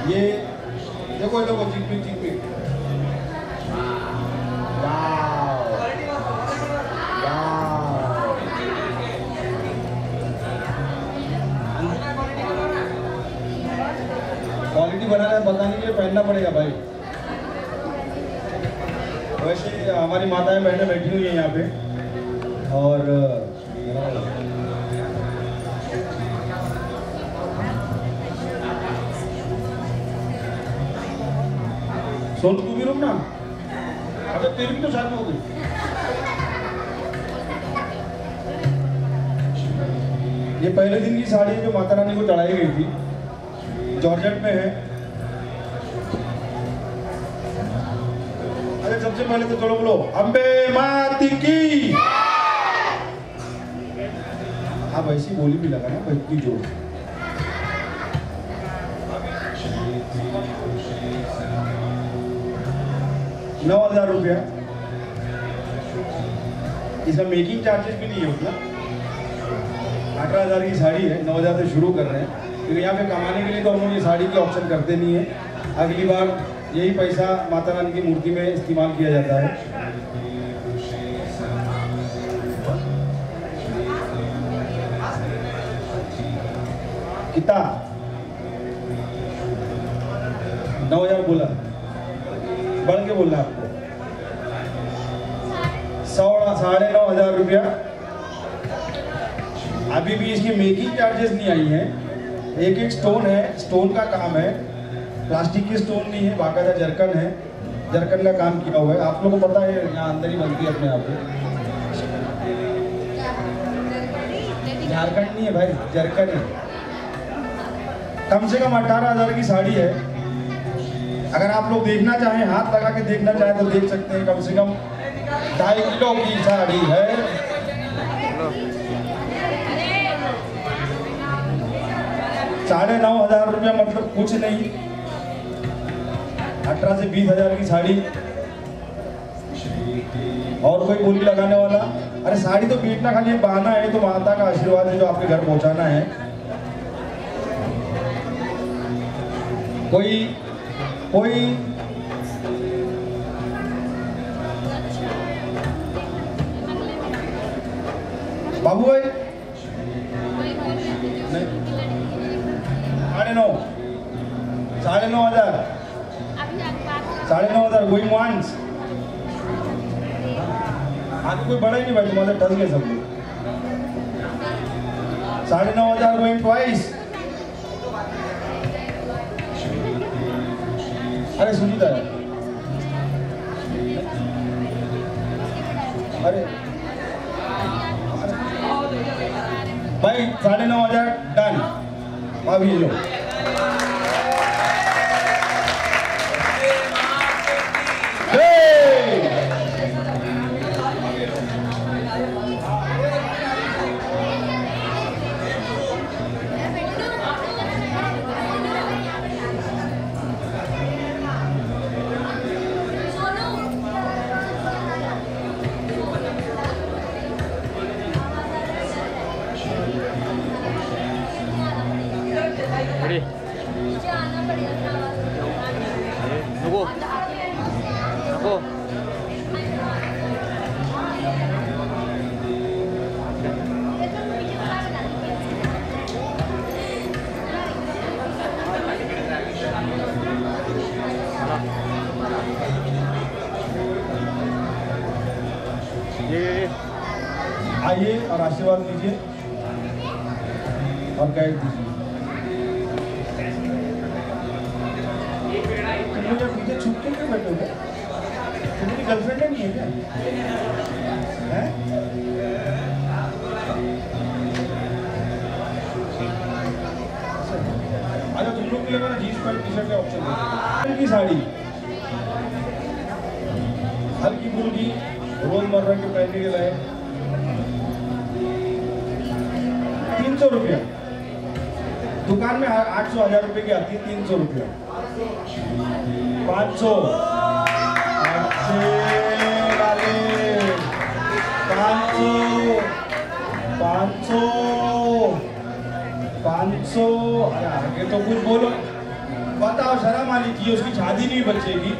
ये देखो देखो चिकपी चिकपी क्वालिटी बनाना है, बताने के लिए पहनना पड़ेगा भाई। वैसे हमारी माताएं बहनें बैठी हुई हैं यहाँ पे और सोन तू भी रुक ना। अच्छा तेरी भी तो शादी हो गई। ये पहले दिन की साड़ी जो माता रानी को चढ़ाई गई थी, जॉर्जेट में है। अरे सबसे पहले तो चलो बोलो अम्बे माती की। हाँ वैसी बोली भी लगा ना इतनी जोर। 9,000 रुपया। इसका मेकिंग चार्जेस भी नहीं है उतना। 18,000 की साड़ी है, 9,000 से शुरू कर रहे हैं क्योंकि यहाँ पे कमाने के लिए तो हम लोग ये साड़ी के ऑप्शन करते नहीं है। अगली बार यही पैसा माता रानी की मूर्ति में इस्तेमाल किया जाता है। कितना 9,000 बोला, बढ़ के बोलना आपको। 9,500 रुपया। अभी भी इसकी मेकिंग चार्जेस नहीं आई हैं। एक एक स्टोन है, स्टोन का काम है, प्लास्टिक की स्टोन नहीं है, बाकायदा जरकन है, जरकन का काम किया हुआ है। आप लोगों को पता है यहाँ अंदर ही बनती है अपने आप पे। झारखंड नहीं है भाई, जरकन है। कम से कम 18,000 की साड़ी है। अगर आप लोग देखना चाहें, हाथ लगा के देखना चाहें तो देख सकते हैं। कम से कम 2.5 किलो की साड़ी है। 9,500 रुपया मतलब कुछ नहीं। 18 से 20,000 की साड़ी। और कोई बोली लगाने वाला? अरे साड़ी तो बेचना खाली एक बहाना है, तो माता का आशीर्वाद है जो आपके घर पहुंचाना है। कोई बाबू भाई नहीं, 9,500 9,500 गोइंग वंस। आगे कोई बड़ा ही नहीं भाई, तुम्हारे ठस गए सब लोग। 9,500 गोइंग ट्वाइस। अरे सुनीता है, अरे भाई 9,500 डन। अभी लो आइए और आशीर्वाद लीजिए और गाइड दीजिए। तुम लोग पीछे छुप के क्यों बैठे हो? तुम्हारी गर्लफ्रेंड नहीं है क्या? हैं? अच्छा तुम लोग के लिए मैंने जीन्स पैंट टी शर्ट का ऑप्शन है। की साड़ी हल्की फुल्की रोजमर्रा के पहनने के लिए 300 रुपया। दुकान में 800-1000 रुपए की आती है, 300 रुपया। 500 500 500। अरे आगे तो कुछ बोलो। बताओ शर्म आनी चाहिए, उसकी शादी नहीं बचेगी।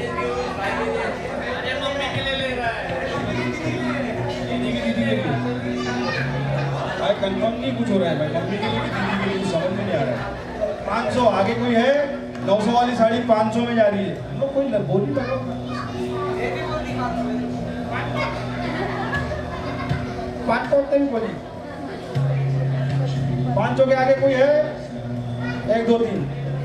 भाई कंफर्म नहीं कुछ हो रहा है भाई, मम्मी के लिए दीदी के लिए कुछ समझ में नहीं आ रहा है। 500 आगे कोई है? 900 वाली साड़ी 500 में जा रही है। लोग कोई बोली लगाओ, 500 भी बोली। 500 के आगे कोई है? 1 2 3।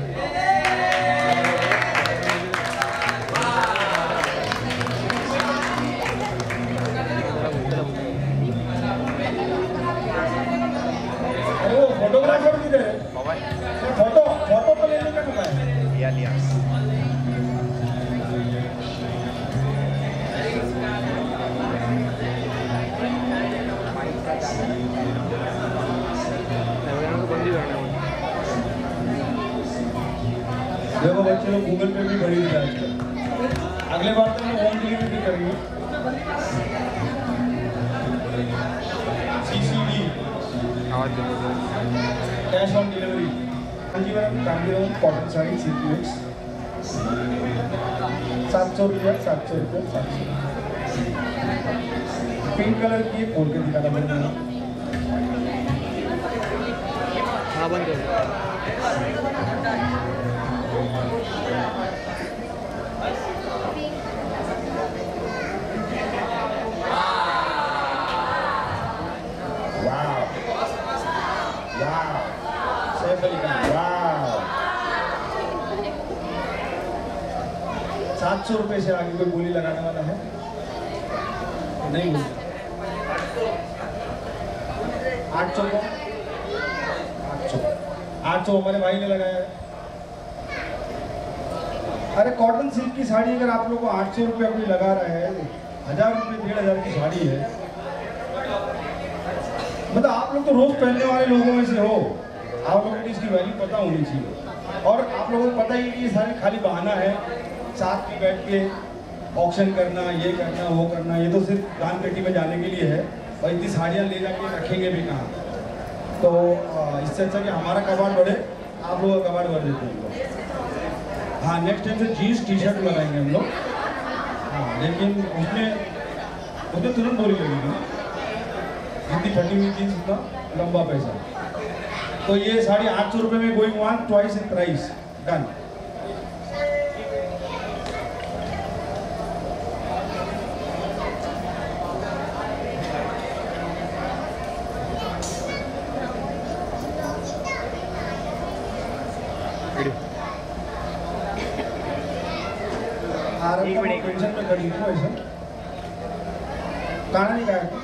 अरे वो फोटोग्राफर किधर है? फोटो तो लेने का मौका है। लिया देखो बच्चे लोग गूगल पे भी खरीद रहे हैं। अगले बार तो हम होम डिलीवरी भी करेंगे। CCD cash on delivery. हाँ जी madam, Kanjeevaram cotton sari silk mix 700 रुपया 700 रुपया 700। पिंक कलर की खोल के दिखाना पड़ेगा। हाँ बंद कर। ₹700 से आगे कोई बोली लगाने वाला है? नहीं बोली। 800 को 800 हमारे भाई ने लगाया है। अरे कॉटन सिल्क की साड़ी अगर आप लोग को 800 रुपया कोई लगा रहा है, 1000 रुपये 1500 की साड़ी है, मतलब आप लोग तो रोज पहनने वाले लोगों में से हो, आप लोगों को इसकी वैल्यू पता होनी चाहिए। और आप लोगों को पता ही कि ये सारे खाली बहाना है, साथ में बैठ के ऑक्शन करना, ये करना वो करना, ये तो सिर्फ दान पेटी में जाने के लिए है। और इतनी साड़ियाँ ले जाके रखेंगे भी कहाँ? तो इससे अच्छा कि हमारा कबाड़ बढ़े, आप लोगों का कबाड़ बढ़ देते हैं। हाँ, नेक्स्ट टाइम से जीन्स टी शर्ट लगाएंगे हम लोग। हाँ, लेकिन उसमें तुरंत बोली लगेगी ना, जितनी फटी हुई जीन्स उतना लंबा पैसा। तो ये साड़ी 800 रुपये में going one twice in price done. Pension में खड़ी हूँ ऐसा खाना नहीं खाया।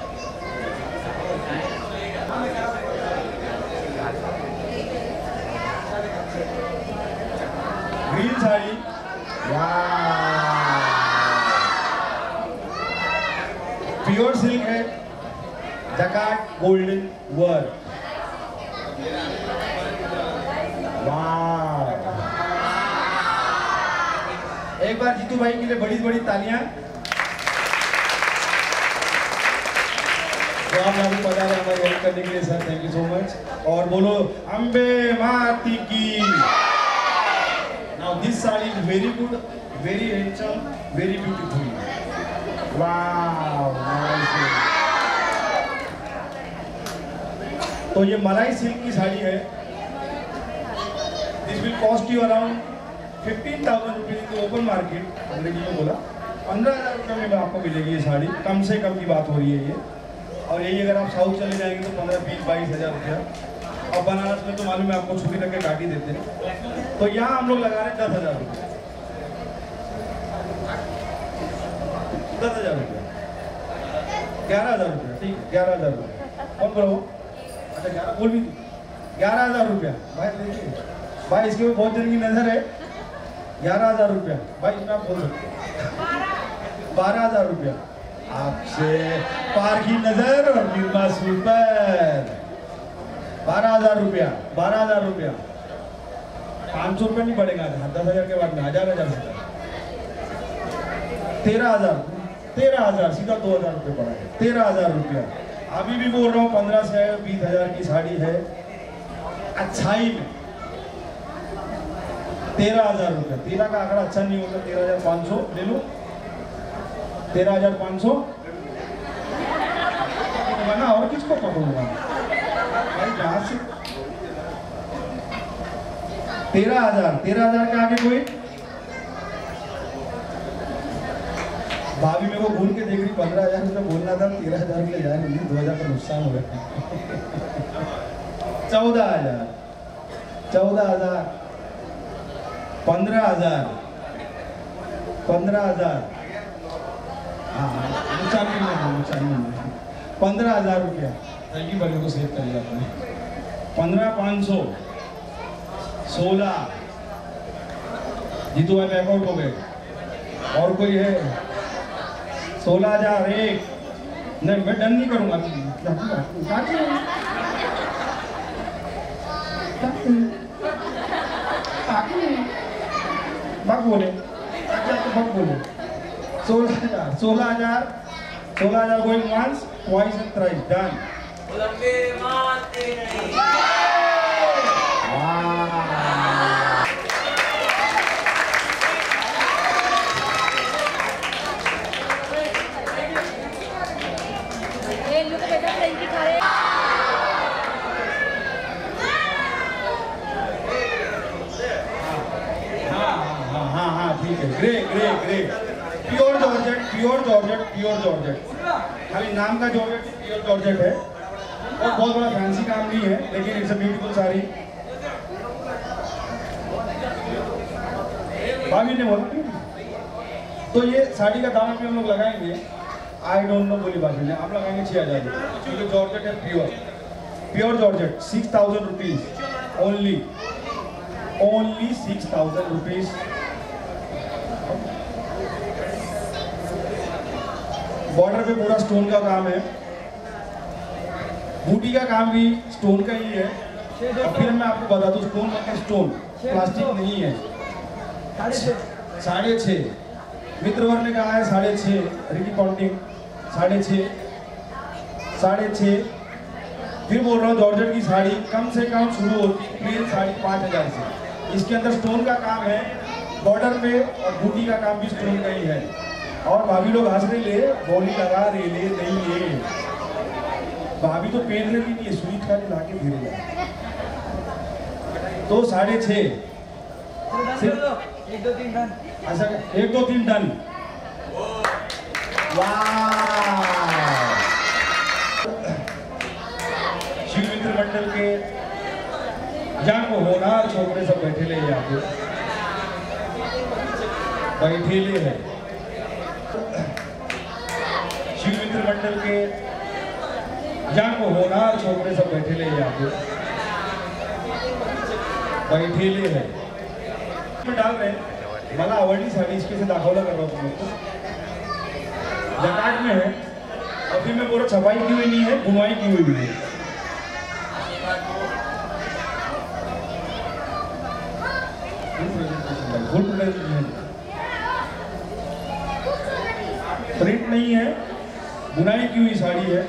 ग्रीन साड़ी, प्योर सिल्क है, जकार्ड गोल्डन वर्क। एक बार जीतू भाई के लिए बड़ी बड़ी तालियां। तो आप यहाँ पे पधारे हमारी हेल्प करने के लिए sir, thank you so much. और बोलो अम्बे माती की। Now this sari is very good, very handsome, very beautiful. Wow, nice. तो ये मलाई सिल्क की साड़ी है। This will cost you around 15,000 rupees open market. अंग्रेजी में बोला 15,000 रुपये में आपको मिलेगी ये साड़ी, कम से कम की बात हो रही है ये। और यही अगर आप साउथ चले जाएंगे तो 15, 20, 22,000 रुपया। और बनारस में तो मालूम है आपको, छुट्टी करके काट ही देते हैं। तो यहाँ हम लोग लगा रहे हैं 10,000 रुपये। 10,000 रुपये, 11,000 रुपये, ठीक है 11,000 रुपये। कौन बोलो? अच्छा 11 बोल भी, 11,000 रुपया भाई। देखिए भाई, इसके ऊपर बहुत दिन की नजर है। 11,000 रुपया भाई, इसमें आप बोल सकते हैं 12,000 रुपया। आपसे पार की नजर और निर्मा सुपर। 12,000 रुपया, 12,000 रुपया। 500 रुपये नहीं बढ़ेगा, 10,000 के बाद में 1,000 से 13,000 सीधा 2,000 रुपये पड़ा है। 13,000 रुपया। अभी भी बोल रहा हूँ 15 से 20,000 की साड़ी है अच्छाई में। 13,000 रुपये। 13 का आंकड़ा अच्छा नहीं होता, 13,500 ले लो। 13,500 ना, और किसको पकड़ूंगा भाई जहां से। 13,000 के आगे कोई? भाभी मेरे को घूम के देख रही, 15,000 रुपये बोलना था, 13,000 के लिए जाए नहीं, 2,000 का नुकसान हो गया। 14,000 15,000 15,000 हाँ नुकसान नहीं है, नुकसान नहीं है। 15,000 रुपया जल्दी बड़े को सेव कर लिया आपने। 15,500 16 जीतू भाई बैकआउट हो गए। और कोई है? 16,000 एक नहीं, मैं डन नहीं करूंगा। बक बोले, अच्छा तो बक बोले। 16,000 going once, twice and thrice, done. Grey pure georgette खाली नाम का जॉर्जेट प्योर जॉर्जेट है और बहुत बड़ा फैंसी काम नहीं है, लेकिन इट्स अ ब्यूटीफुल साड़ी। भाभी ने बोला तो ये साड़ी का दाम भी हम लोग लगाएंगे, आई डोंट नो बोली भाभी ने, आप लगाएंगे 6,000 रुपये, क्योंकि जॉर्जेट है pure georgette. 6,000 rupees only 6,000 rupees. Border पे पूरा स्टोन का काम है, बूटी का काम भी स्टोन का ही है। और फिर मैं आपको बता दूं, स्टोन मतलब स्टोन, प्लास्टिक नहीं है। 6.5 मित्रवर ने कहा है 6.5, रिकी पॉन्टिंग 6.5। फिर बोल रहा हूँ जॉर्जेट की साड़ी कम से कम शुरू होती है 5,500 से। इसके अंदर स्टोन का काम है बॉर्डर पे, और बूटी का काम भी स्टोन का ही है। और भाभी लोग हंस रहे, ले बोली लगा रहे, ले नहीं ले, भाभी तो पेड़ रही नहीं है, स्वीट का ला के धीरे जा। तो 6.5 1 2 3 डन। अच्छा 1 2 3 डन। शिव मित्र मंडल के जहाँ को होनार छोकरे सब बैठे ले जाते, बैठे ले है। शिव मित्र मंडल के जहाँ को होनार छोकरे सब बैठे ले जाते, बैठे ले है। डाल रहे मला आवडली साड़ी, इसके से दाखवला कर रहा हूँ तुम लोग। जकाट में है, अभी में पूरा छपाई की हुई नहीं है, बुनाई की हुई है। प्रिंट नहीं है, बुनाई की हुई साड़ी है।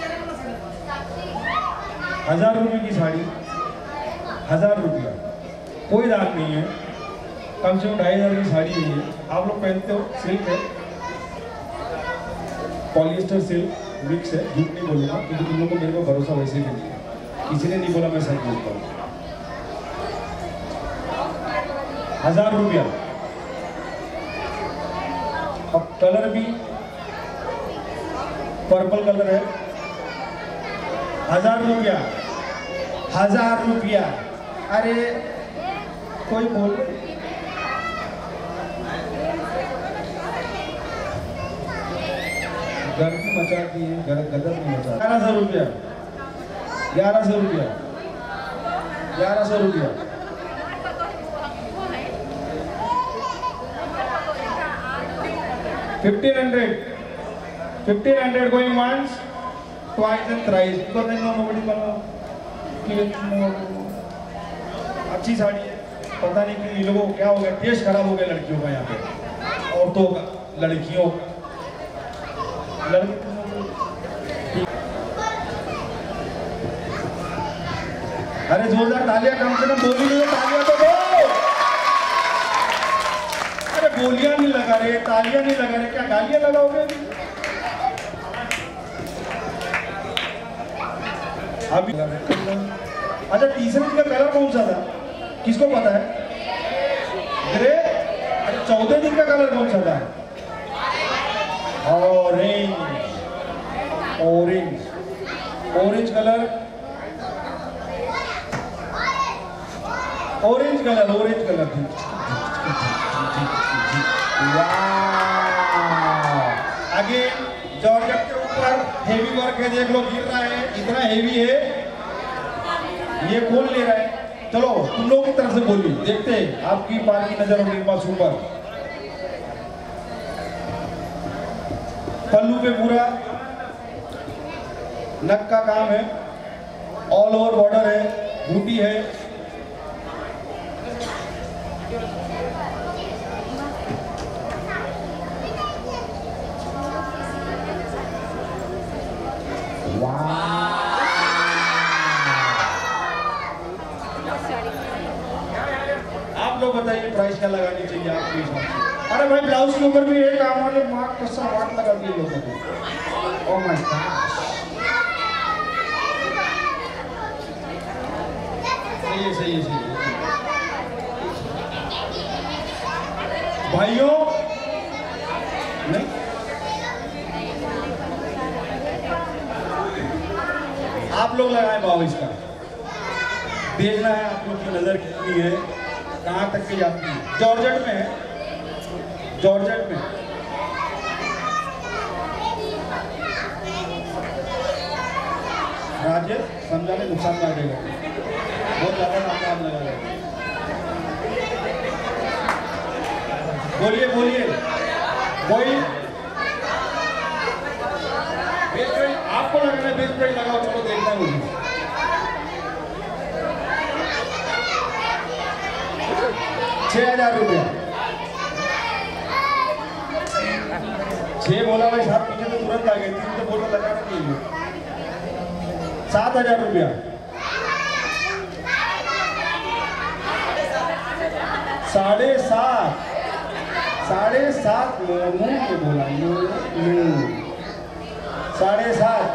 1,000 रुपये की साड़ी, 1,000 रुपया, कोई दाग नहीं है। कम से कम 2,500 की साड़ी है ये। आप लोग पहनते हो, सिल्क है, पॉलिएस्टर सिल्क मिक्स है। झूठ नहीं बोलूँगा क्योंकि तुम लोगों को मेरे को भरोसा वैसे भी नहीं है, किसी ने नहीं बोला मैं सच बोलता हूँ। 1,000 रुपया। अब कलर भी पर्पल कलर है। 1,000 रुपया, 1,000 रुपया। अरे कोई बोल, गर्मी मचाती है, गदर नहीं मचा। 1100 रुपया, 1100 रुपया, 1100 रुपया। 1,500 going once, twice and thrice. Because then nobody will अच्छी साड़ी है, पता नहीं कि लोगों को क्या हो गया, टेस्ट खराब हो गया लड़कियों का यहाँ पे, औरतों का, लड़कियों का। अरे जोरदार तालियां, कम से कम बोली नहीं, तालियां तो दो। बोलियां नहीं लगा रहे, तालियां नहीं लगा रहे, क्या गालियां लगाओगे अभी? अच्छा, तीसरे दिन का कलर कौन सा था, किसको पता है? ग्रे। अच्छा, चौथे दिन का कलर कौन सा था? Orange. Orange, orange colour, orange colour, orange colour थी। आगे जॉर्जेट के ऊपर हेवी वर्क है, देख लो गिर रहा है, इतना हेवी है, ये कौन ले रहा है? चलो तुम लोग की तरफ से बोलिए, देखते हैं आपकी बार की नजर होगी पास ऊपर। पल्लू पे पूरा नक का काम है, ऑल ओवर बॉर्डर है, बूटी है, आप लोग बताइए प्राइस क्या लगानी चाहिए आपके हिसाब से? अरे भाई ब्लाउज के ऊपर भी एक काम वाले मार्क कसम वाट लगा दिए लोगों को। ओह माय गॉड, सही है, सही है, सही है। भाइयों नहीं, आप लोग लगाए भाव, इसका देखना है आप लोग की नजर कितनी है, कहाँ तक की जाती है। जॉर्जेट में है, जॉर्जेट में। राजेश समझाने नुकसान में आ जाएगा, बहुत ज्यादा नाम लगा रहेगा। बोलिए बोलिए, कोई बेस्ट प्राइस आपको लगाना है, बेस्ट प्राइस लगाओ, चलो देखना है मुझे। 6,000 रुपया। 6 बोला भाई, 7 पीछे तो तुरंत आ गए, 3 तो बोला लगाना नहीं है। 7,000 रुपया। 7.5, 7.5 मुंह के बोला, 7.5।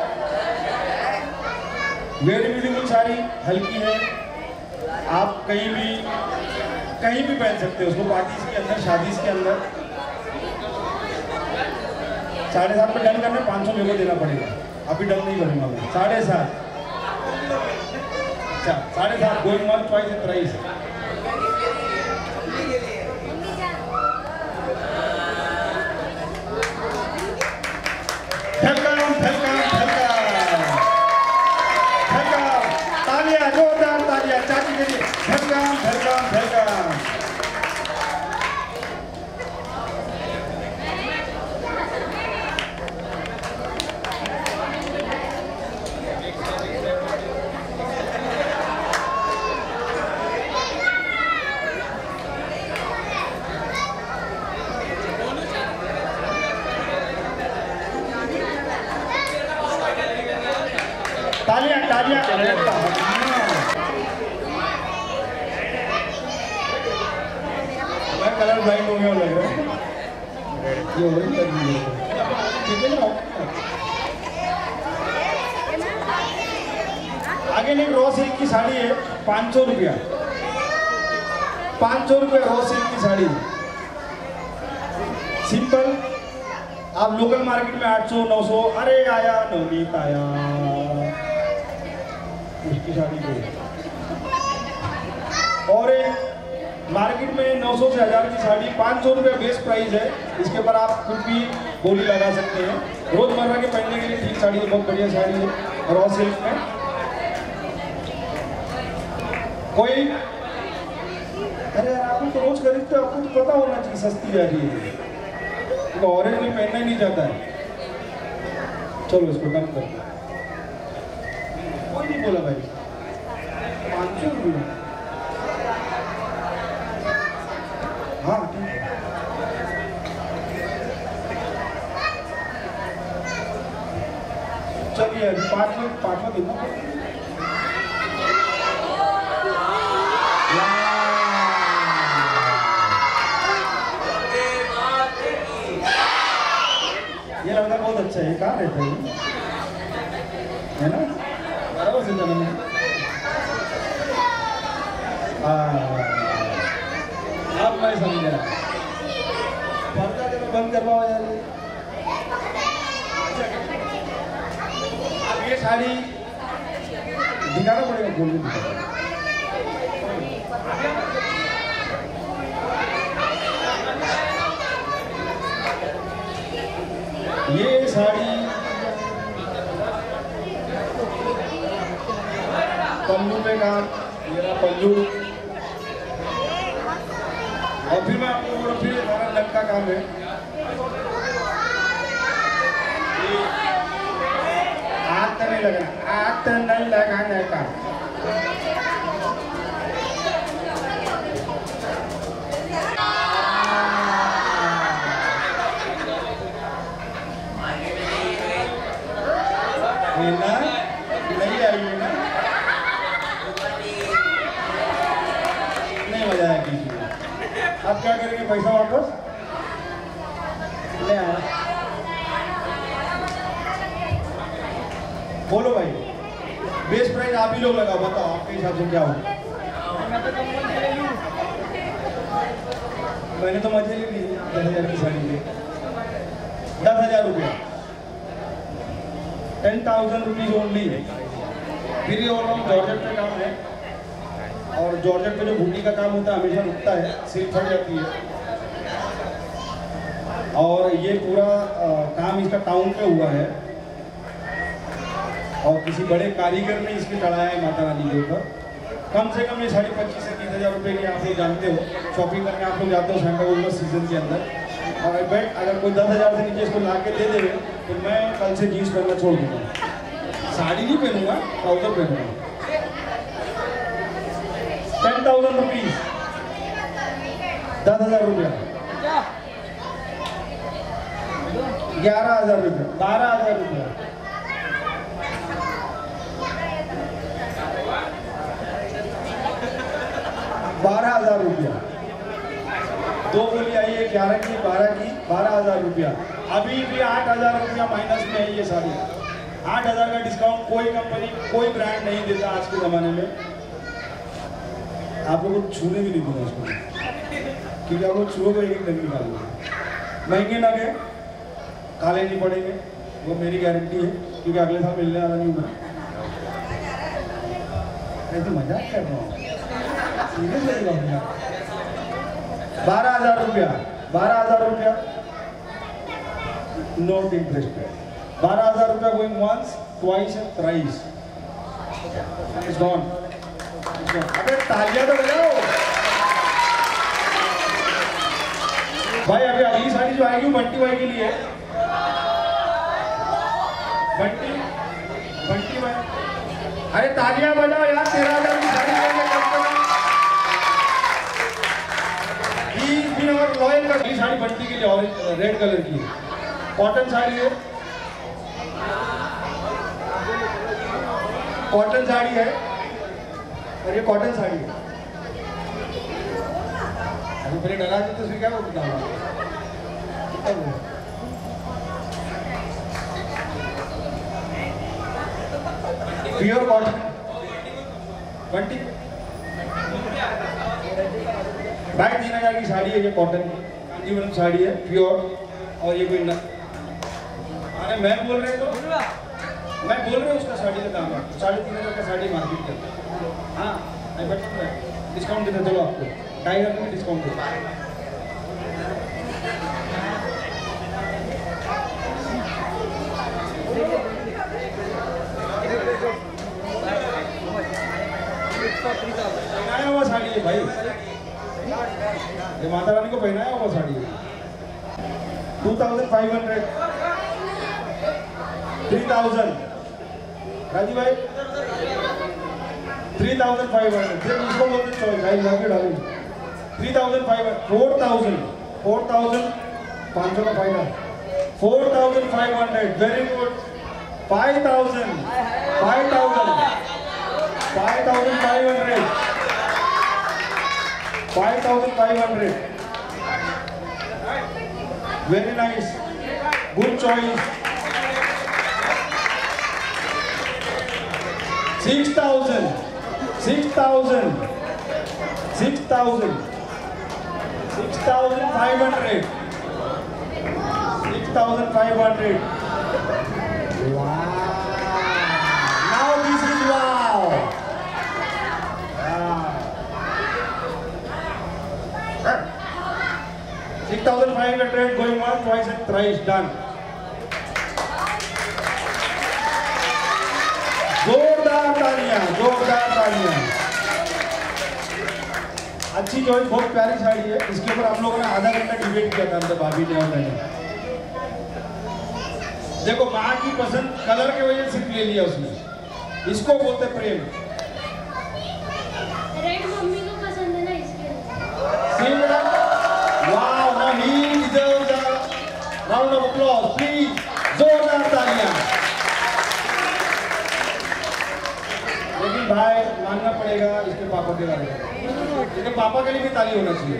वेरी ब्यूटीफुल साड़ी, हल्की है, आप कहीं भी पहन सकते हो उसको, पार्टीज के अंदर, शादी के अंदर। 7.5 पे डन करना, 500 मेरे को देना पड़ेगा, अभी डन नहीं करूँगा मैं। 7.5, अच्छा 7.5 going on twice the price. तालियां, जोरदार तालियां चाची के लिए। Welcome welcome welcome. तालियां तालियां। मैं कलर ब्लाइंड हो गया लग रहा है, ये ऑरेंज कर दिया ठीक है ना। आगे नहीं, रॉ सिल्क की साड़ी है, 500 रुपया, 500 रुपये रॉ सिल्क की साड़ी, सिंपल। आप लोकल मार्केट में 800 900, अरे आया नवनीत आया, उसकी शादी को। और मार्केट में 900 से 1000 की साड़ी, 500 रुपये बेस्ट प्राइस है। इसके ऊपर आप कुछ भी बोली लगा सकते हैं, रोजमर्रा के पहनने के लिए ठीक साड़ी है, बहुत बढ़िया साड़ी है रॉ सिल्क में। कोई अरे यार आप तो रोज खरीदते हो, आपको तो पता होना चाहिए सस्ती जा रही है, तो ऑरेंज में पहनना ही नहीं चाहता है। चलो इसको कम कर, कोई नहीं बोला भाई, 500 रुपये। हाँ ठीक है, चलिए 5वां दिन बाहर रहते हैं है ना, बराबर से जन्म है। अब मैं समझा, पर्दा जब बंद करवाओ यार। अब ये साड़ी दिखाना पड़ेगा, बोल के दिखाना। ये साड़ी पल्लू पे काम, मेरा पल्लू, और फिर मैं आपको बोला फिर हमारा नग का काम है। आग तो नहीं लगना, आग तो नहीं लगाने का। नहीं आई है ना, नहीं मजा आएगी। अब क्या करेंगे, पैसा वापस ले आया। बोलो भाई, बेस्ट प्राइस आप ही लोग लगाओ, बताओ आपके हिसाब से क्या हो। मैंने तो मजे ले ली 10,000 की साड़ी में, 10,000 रुपया, 10,000 रुपीज ओनली। फिर ये और जॉर्जेट पे काम है, और जॉर्जेट पे जो बूटी का काम होता है हमेशा रुकता है, सिल्क फट जाती है। और ये पूरा काम इसका टाउन पे हुआ है, और किसी बड़े कारीगर ने इसमें चढ़ाया है माता रानी के ऊपर। कम से कम ये 25,000 से 30,000 रुपये की आप लोग जानते हो, शॉपिंग करने आप लोग जाते हो सैंटा सीजन के अंदर। और बेट अगर कोई 10,000 से नीचे इसको ला के दे देवे तो मैं कल से जीन्स पहनना छोड़ दूँगा, साड़ी नहीं पहनूंगा, ट्राउजर पहनूंगा। 10,000 रुपीज, 10,000 रुपया, 11,000 रुपया, 12,000 रुपया, 12,000 रुपया। दो बोली आई है, 11 की, 12 की, 12,000 रुपया। अभी भी 8,000 रुपया माइनस में है ये साड़ी। 8,000 का डिस्काउंट कोई कंपनी, कोई ब्रांड नहीं देता आज के ज़माने में। आप लोगों को छूने भी नहीं दूंगा इसको, क्योंकि आप लोग छुओ तो एक नग निकाल लो। महंगे नग है, काले नहीं पड़ेंगे, वो मेरी गारंटी है, क्योंकि अगले साल मिलने वाला नहीं हूँ मैं। ऐसे मजाक कर रहा हूँ, सीरियस लग रहा हूँ। 12,000 रुपया, 12,000 रुपया, नॉट इंटरेस्टेड। 12,000 रुपया going once, twice and thrice, it's gone. अबे तालियां तो बजाओ भाई। अभी अगली साड़ी जो आएगी बंटी भाई के लिए, बंटी भाई, अरे तालियां बजाओ यार, 13,000 की साड़ी लेंगे कम से कम। रॉयल का साड़ी बंटी के लिए, रेड कलर की कॉटन साड़ी है, कॉटन साड़ी है, और ये कॉटन साड़ी है। अभी पहले डरा देते तो फिर क्या होता है। प्योर कॉटन बंटी, भाई 3,000 की साड़ी है ये, कॉटन की कांजीवरम साड़ी है प्योर। और ये कोई ना, अरे मैं बोल रहे तो मैं बोल रहा हूँ उसका साड़ी का दाम है 3,500 का साड़ी मार्केट का। हाँ मैं बता डिस्काउंट देता, चलो आपको टाइगर में डिस्काउंट देता। पहनाया हुआ साड़ी है भाई, ये माता रानी को पहनाया हुआ साड़ी है। 2,500, 3,000 राजी भाई, 3,500 इसको बोलते चॉइस भाई, लगे डालेंगे 3,500, 4,000, 500 का फायदा, 4,500, very good, 5,000, 5,500, 5,500, very nice, good choice, 6,000, 6,000, 6,000, 6,500, 6,500. Wow! Now this is wow! Wow! 6,500 going on twice and thrice done. जोरदार तालियां, जोरदार तालियां। अच्छी चॉइस, बहुत प्यारी साड़ी है। इसके ऊपर हम लोगों ने आधा घंटा डिबेट किया था अंदर भाभी ने और मैंने। देखो माँ की पसंद कलर के वजह से ले लिया उसने। इसको बोलते प्रेम। रेड मम्मी को पसंद है ना इसके लिए। See madam? Wow, now he deserves a round of applause, please. जोरदार तालियां। लेकिन भाई मानना पड़ेगा इसके पापा के बारे में। इसके पापा के लिए भी ताली होना चाहिए।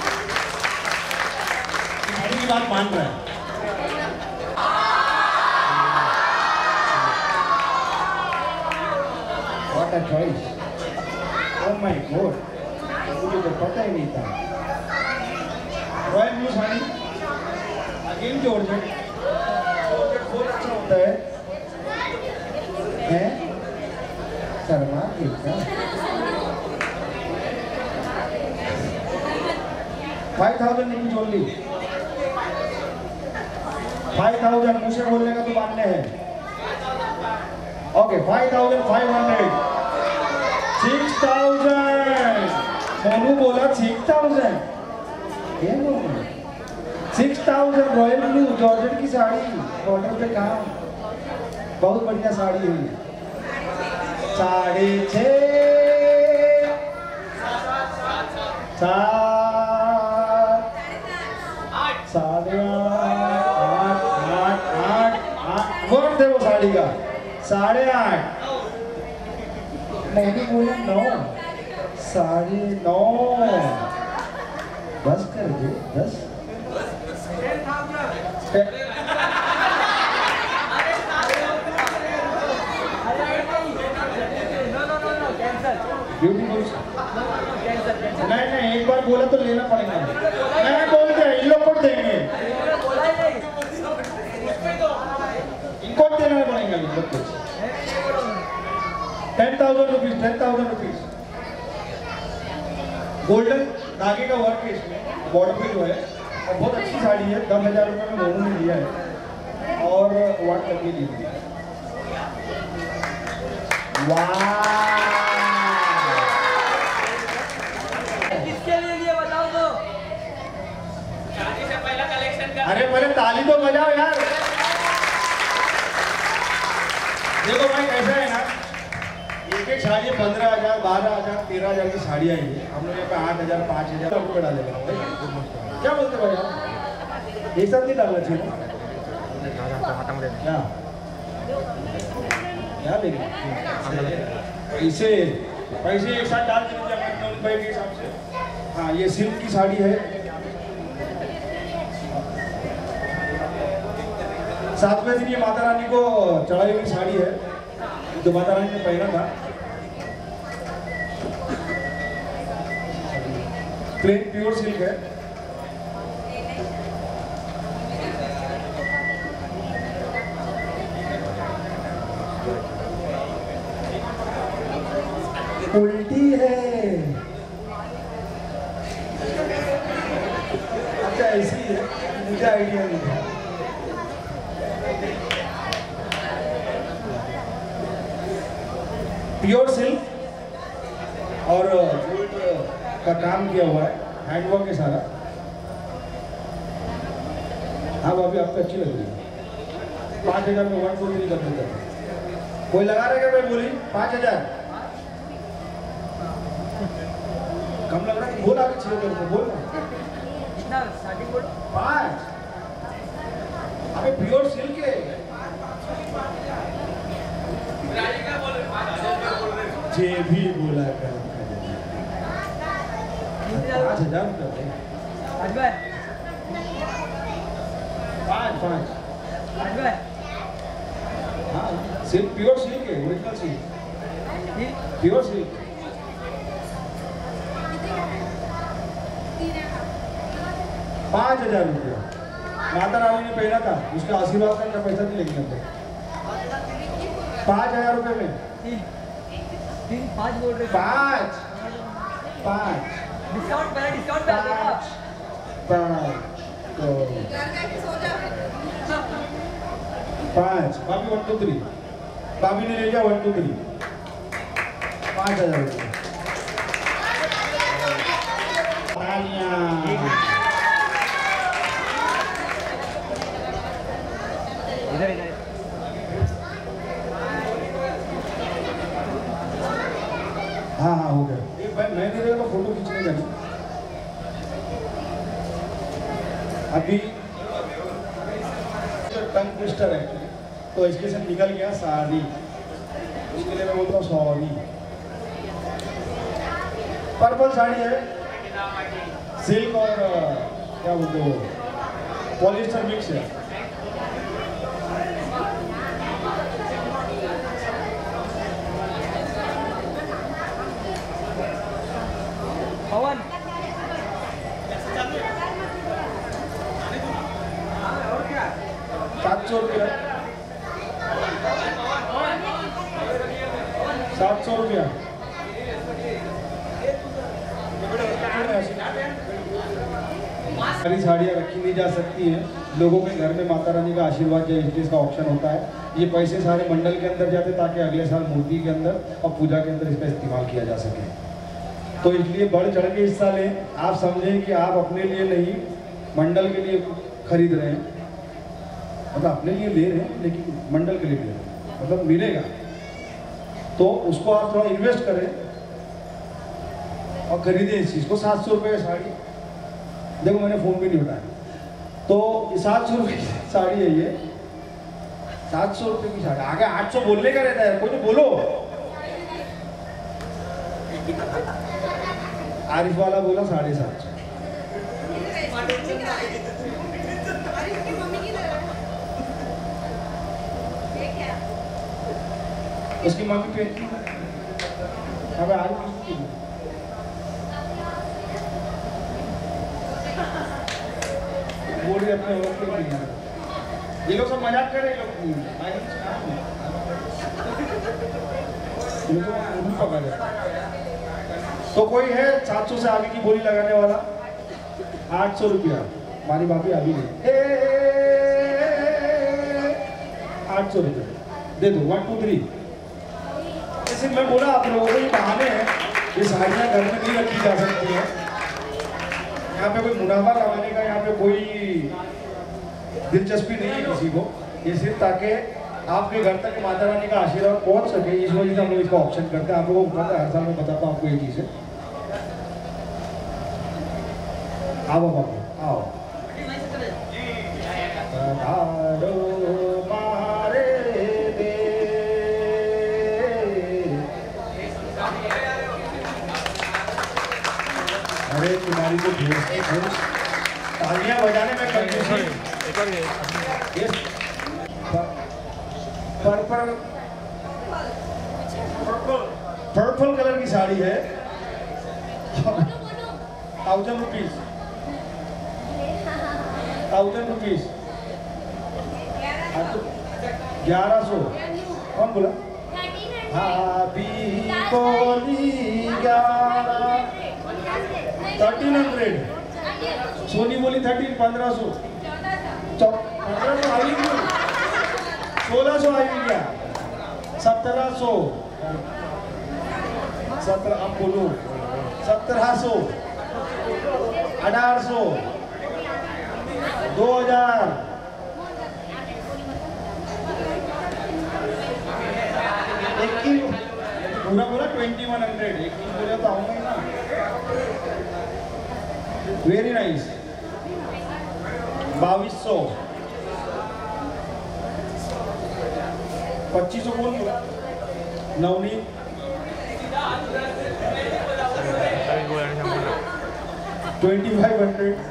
भाभी की बात मान रहा है। What a choice! Oh my God! मुझे तो पता ही नहीं था। Royal blue sari, again georgette, georgette बहुत अच्छा होता है। हैं? शर्मा देखा। 5,000 रुपीज ओनली। 5,000 मुझे बोलने का तो मान्य है। ओके 5,500, 6,000। मोनू बोला 6,000। ये मोनू 6,000 रॉयल ब्लू जॉर्जेट की साड़ी, बॉर्डर पे काम, बहुत बढ़िया साड़ी है। 6,500, 7, 8, 8 वर्ड दे वो साड़ी का 8.5। मोनू बोला 9, 9.5। बस कर दे 10। ब्यूटीफुल। नहीं एक बार बोला तो लेना पड़ेगा। नहीं बोलते इन लोग को देंगे, इनको देना पड़ेगा इन लोग को। 10,000 रुपीज, 10,000 रुपीज। गोल्डन धागे का वर्क है इसमें, बॉर्डर पे जो है, और बहुत अच्छी साड़ी है। 10,000 रुपये में मोनू ने लिया है और वाट करके ली है। वाह! किसके लिए लिए बताओ तो? शादी से पहला कलेक्शन का। अरे पहले ताली तो बजाओ यार। देखो भाई कैसा है ना, एक साड़ी 15,000, 12,000, 13,000 की साड़ियाँ हैं। हम लोग यहाँ पे 8,000, 5,000 रुपये डालेगा। क्या बोलते भाई आप? एक साथ नहीं डालना चाहिए ना? क्या लेंगे? पैसे एक साथ डाल दीजिए अपने भाई के हिसाब से। हाँ ये सिल्क की साड़ी है। सातवें दिन ये माता रानी को चढ़ाई हुई साड़ी है, जो माता रानी ने पहना था। प्लेन प्योर सिल्क है। उल्टी है। अच्छा ऐसी है, मुझे आइडिया नहीं था। प्योर सिल्क और गोल्ड का काम किया हुआ है, हैंडवर्क है सारा। हाँ भाभी आपको अच्छी लग रही है। 5,000 में 1, 2, 3 कर देता है। कोई लगा रहेगा भाई बोली 5,000 कम लग रहा है। बोल आगे 6,000 रुपये बोल कितना स्टार्टिंग बोलो? 5। अबे प्योर सिल्क है। जे भी बोला कर 5,000 रुपये। 5 हाँ सिल्क, प्योर सिल्क है, ओरिजिनल सिल्क। Pure silk. 5,000 रुपया माता रानी ने पहना था, उसका आशीर्वाद का इनका पैसा नहीं लेके हमको। 5,000 रुपये में 5 बोल रहे 5 डिस्काउंट पे देखा 5 भाभी 1 2 3 भाभी ने ले लिया 1 2 3 5,000 रुपये। इधर हाँ हाँ हो गया। एक बार मैं नहीं रहेगा फोटो खींचने का नहीं। अभी टंग ट्विस्टर है तो इसके से निकल गया साड़ी, उसके लिए मैं बोलता हूँ सॉरी। पर्पल साड़ी है, सिल्क और क्या बोलते हो पॉलिस्टर मिक्स है। पवन 700 रुपया 700 रुपया। सारी साड़ियाँ रखी नहीं जा सकती हैं, लोगों के घर में माता रानी का आशीर्वाद या स्टेज का ऑप्शन होता है। ये पैसे सारे मंडल के अंदर जाते ताकि अगले साल मूर्ति के अंदर और पूजा के अंदर इसका इस्तेमाल किया जा सके। तो इसलिए बढ़ चढ़ के हिस्सा लें। आप समझें कि आप अपने लिए नहीं मंडल के लिए खरीद रहे हैं, मतलब अपने लिए ले रहे हैं लेकिन मंडल के लिए ले रहे हैं, मतलब मिलेगा तो उसको आप थोड़ा इन्वेस्ट करें और खरीदें इस चीज़ को। 700 रुपये की साड़ी, देखो मैंने फ़ोन भी नहीं उठाया, तो 700 रुपये की साड़ी है ये। 700 रुपये की साड़ी, आगे 800 बोलने का रहता है, कोई तो बोलो। आरिफ वाला बोला 750। उसकी मम्मी पे अब आरिफ बोल रहे अपने औरत के लिए। ये लोग सब मजाक कर रहे हैं, लोग पका रहे। तो कोई है 700 से आगे की बोली लगाने वाला? 800 रुपया हमारी भाभी अभी नहीं। 800 रुपये दे दो। 1 2 3। जैसे मैं बोला आप लोगों को, ये बहाने हैं, ये साड़ियाँ घर में नहीं रखी जा सकती हैं। यहाँ पे कोई मुनाफा कमाने का यहाँ पे कोई दिलचस्पी नहीं है किसी को। ये सिर्फ ताकि आपके घर तक माता रानी का आशीर्वाद पहुंच सके, इस वजह से हम लोग इसका ऑप्शन करते हैं। आप लोगों को पता है, हर साल मैं बताता हूँ आपको ये चीज़ है। आओ बाबा आओ। अरे तुम्हारी तो तालियां बजाने में कंफ्यूजन। पर्पल कलर की साड़ी है, 1000 रुपीज। 1000 रुपीज 1100। कौन बोला? हाबी बोली 1300। सोनी बोली 1500। 1500 आई क्यों? 1600 आई क्या? 1700। 17 अब बोलो। 1700 1800 2000 पूरा बोला 2100। एक बोला तो आऊंगा ही ना। Very nice. 2200 2500 कौन बोला? नवनीत 2500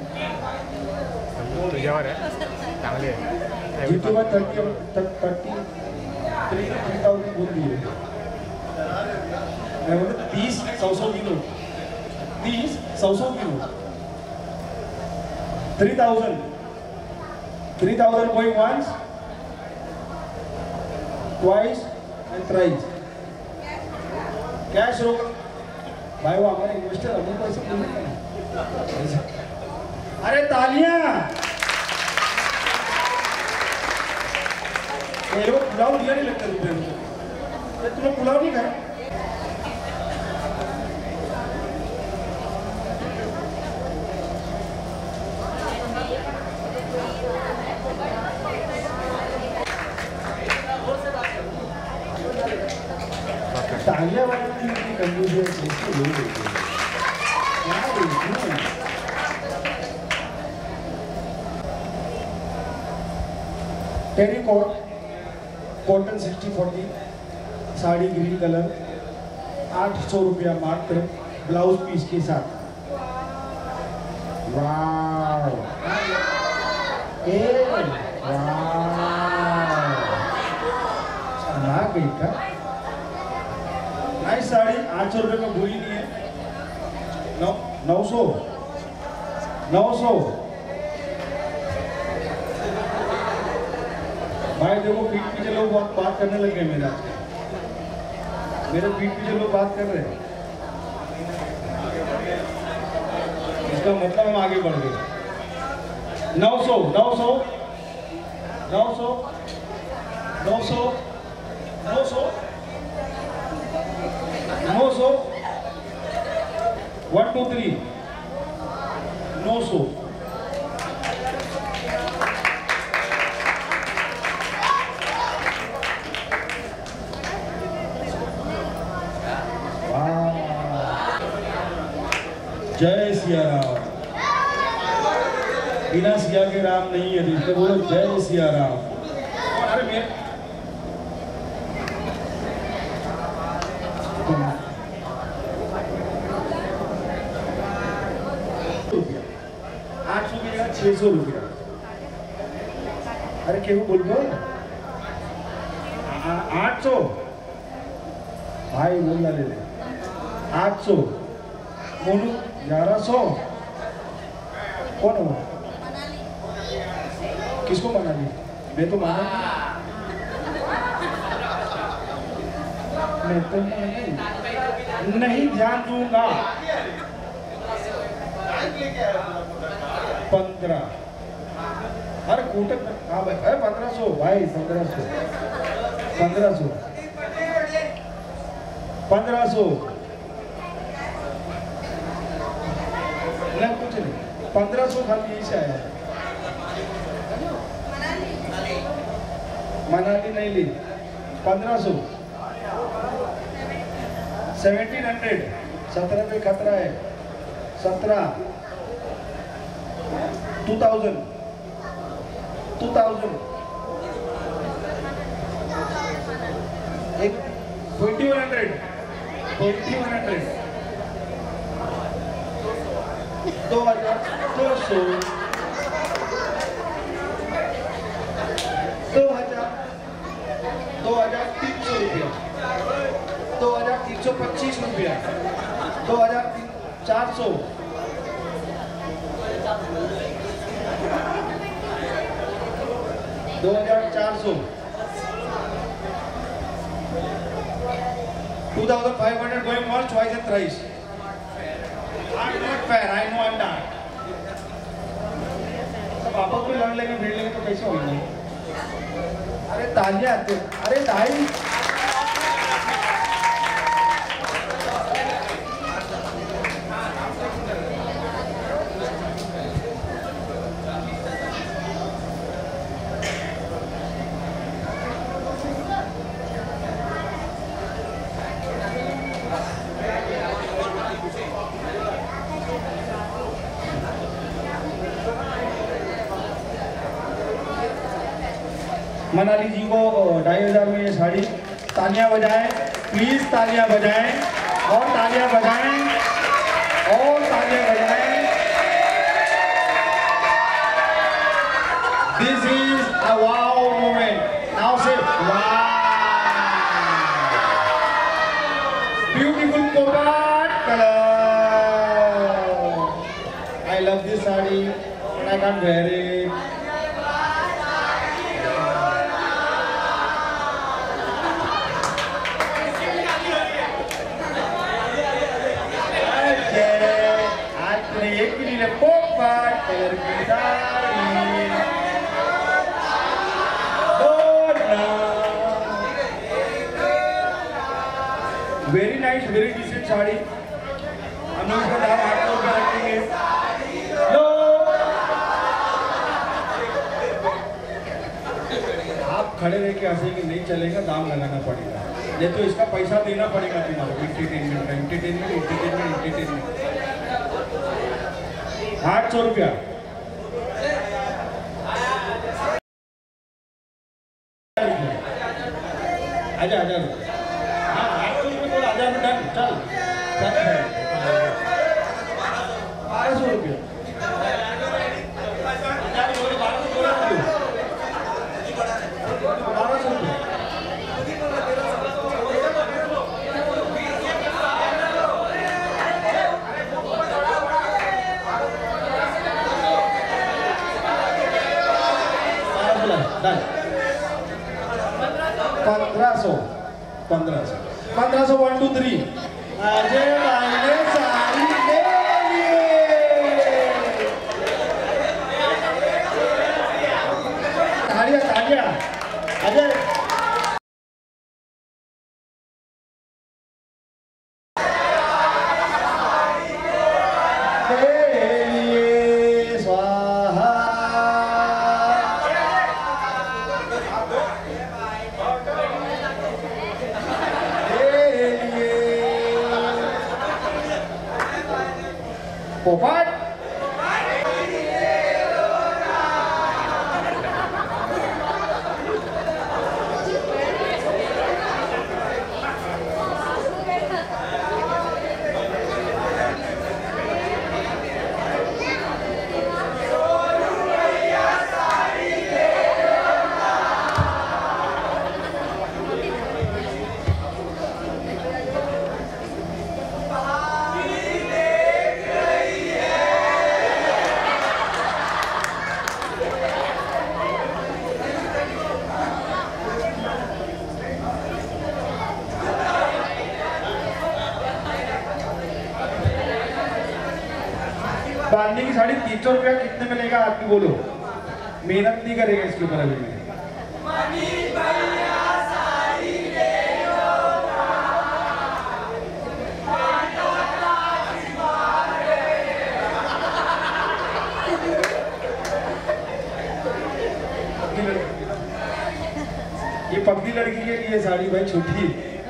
तुझ्यावर आहे चांगली आहे जीतू 30 बोल दिए। मैं बोलता 30 100 kilo 30 100 kilo 3000 going once twice and thrice cash रोक भाई वो हमारे इन्वेस्टर हमें पैसे मिलेंगे अरे तालियां ये लोग पुलाव दिया नहीं लगता तुम्हें पुलाव नहीं खाया तालियां बजाने की कंजूसी है कैसे लोग होते हैं क्या देखते हैं terrycot cotton 60-40 sari green colour 800 रुपया मात्र ब्लाउज पीस के साथ वाव गई का नाइस साड़ी 800 रुपये में भूली नहीं है 900 भाई देखो पीठ पीछे लोग बात करने लगे मेरे पीठ पीछे लोग बात कर रहे हैं इसका मतलब हम आगे बढ़ गए 900 1 2 3 900 जय सिया राम बिना सिया के राम नहीं है तो बोलो जय सिया राम अरे मैं 800 की जगह 600 रुपया अरे क्यों बोल दो 800 भाई बोल ले 800 मोनू 1100 कौन हो किसको मना ली मैं तो माना मैं तो नहीं ध्यान दूंगा 15 अरे कूटक हाँ भाई अरे 1500 भाई 1500 कुछ नहीं 1500 खाली यही से आया मनाली नहीं ली 1500 1700 17 पे खतरा है 17 2000 एक 2100 2200 2300 रुपया 2325 रुपया 2400 2400 2500 going once twice and thrice I'm not fair I know I'm not सब आपस में लड़ लेंगे भिड़ लेंगे तो कैसे होंगे अरे तालियां आते अरे दाई मनाली जी को 2500 में ये साड़ी तालियां बजाएं प्लीज तालियां बजाएं और तालियां बजाएं और तालियां बजाएं this is a wow moment now say wow beautiful can't wear it. आज तूने एक भी नहीं पोपट कलर की sari. Very nice, very decent sari. हम लोग इसका दाम 800 रुपया रखेंगे। लो, आप खड़े रह के हंसेंगे नहीं चलेगा, दाम लगाना पड़ेगा, नहीं तो इसका पैसा देना पड़ेगा तुम्हारे एंटरटेनमेंट का। एंटरटेनमेंट 800 रुपया। आजा आजा, हाँ 800 रुपये बोला, आजा डन, चल 1200 रुपया। डन 1500 1 2 3। अजय भाई ने साड़ी ले लिए। तालियां अजय। पोपट बांधने की साड़ी 300 रुपया कितने में लेगा आपकी, बोलो। मेहनत नहीं करेगा इसके ऊपर अभी। ये पगली लड़की के लिए साड़ी भाई, छोटी।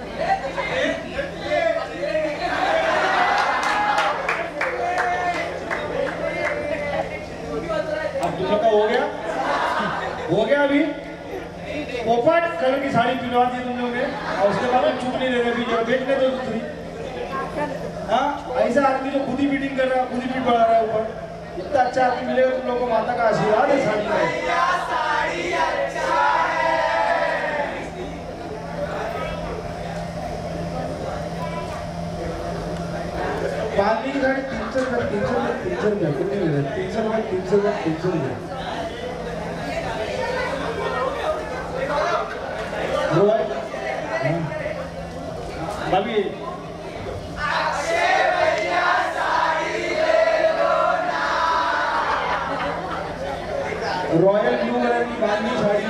हो गया अभी। पोपट कलर की साड़ी पिलवा दी तुम लोगों ने, और उसके बाद में चुप नहीं रह रहे, जो देखने दो दूसरी। हाँ, ऐसा आदमी जो खुद ही मीटिंग कर रहा है, खुद ही पीठ बढ़ा रहा है ऊपर, इतना अच्छा आदमी मिलेगा तुम लोगों को, माता का आशीर्वाद है साड़ी का। बांधने की साड़ी 300 रुपया कितने मिल रहे? 300 रुपया। भाभी रॉयल ब्लू कलर की बांधनी साड़ी,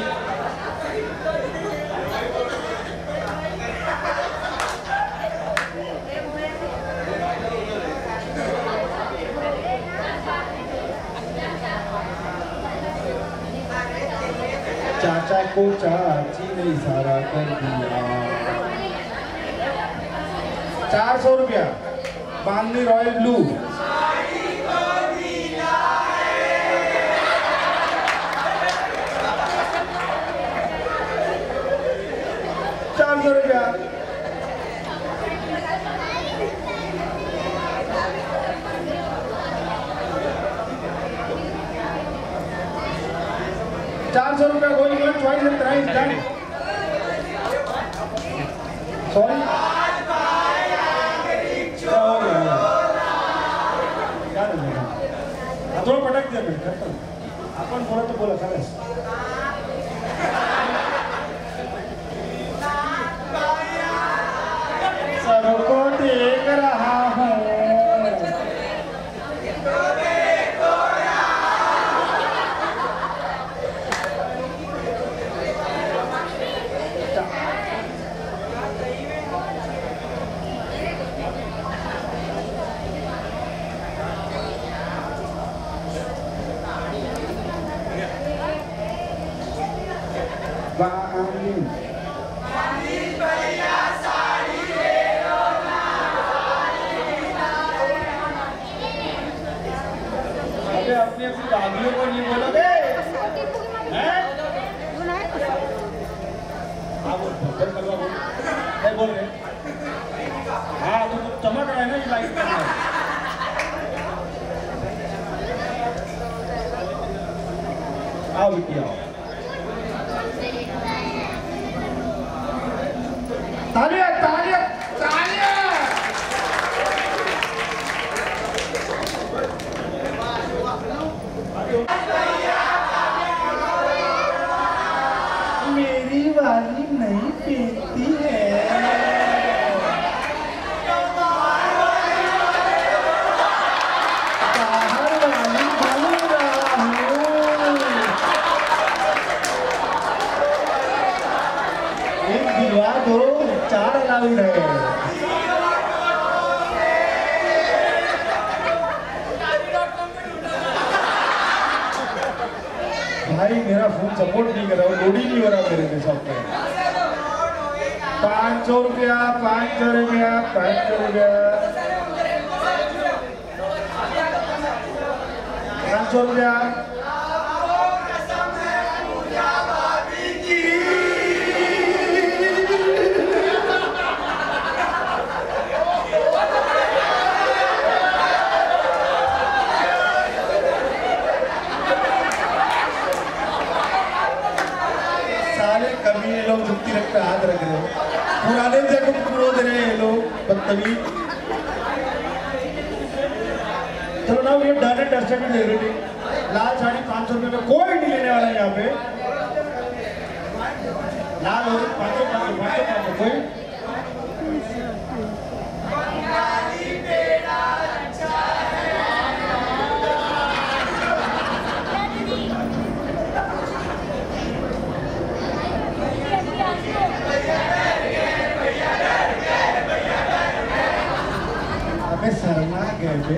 चाचा को चाची ने इशारा कर दिया। 400 रुपया बांधनी रॉयल ब्लू। ₹400। 400 रुपया कोई चॉइस है, प्राइस डन। सॉरी थोड़ा पटक दिया, अपन बोला तो बोला खरस। सबको देख रहा हूँ। अपनी अपनी दादियों को नहीं बोलोगे? हाँ बोल नहीं बोल रहे। हाँ तो चमक रहा है ना ये लाइट में। आओ बेटी आओ। तालियां तालियां तालियां। मेरी वाली नहीं पीती है। बाहर वाली बोल रहा हूँ। एक दिलवा दो, 4 अलाउड है। भाई मेरा फोन सपोर्ट नहीं कर रहा, लोडी नहीं हो रहा मेरे पे सब पे। 500 रुपया 500 रुपया 500 रुपया 500 रुपया। कभी ये लोग जुत्ती रख पे हाथ रख रहे हो, पुराने जगह पूरो दे रहे हैं लोग बदतमीज। चलो ना ये डन एंड डस्टेड में ले रहे। लाल साड़ी 500 रुपये में कोई नहीं लेने वाला है यहाँ पे। लाल हो 500 कोई। शर्मा गए थे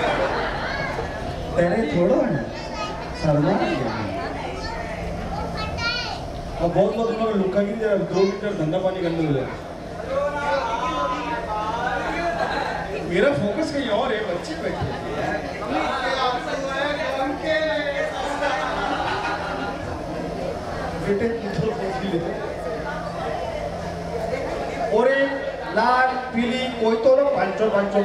तेरे थोड़ो है शर्मा गए। अब बहुत लोग तुम लोग लुका की 2 लीटर धंधा पानी करने लगे। मेरा फोकस कहीं और है। बच्चे बैठे बेटे लेते और एक लाल पीली कोई तो लोग 500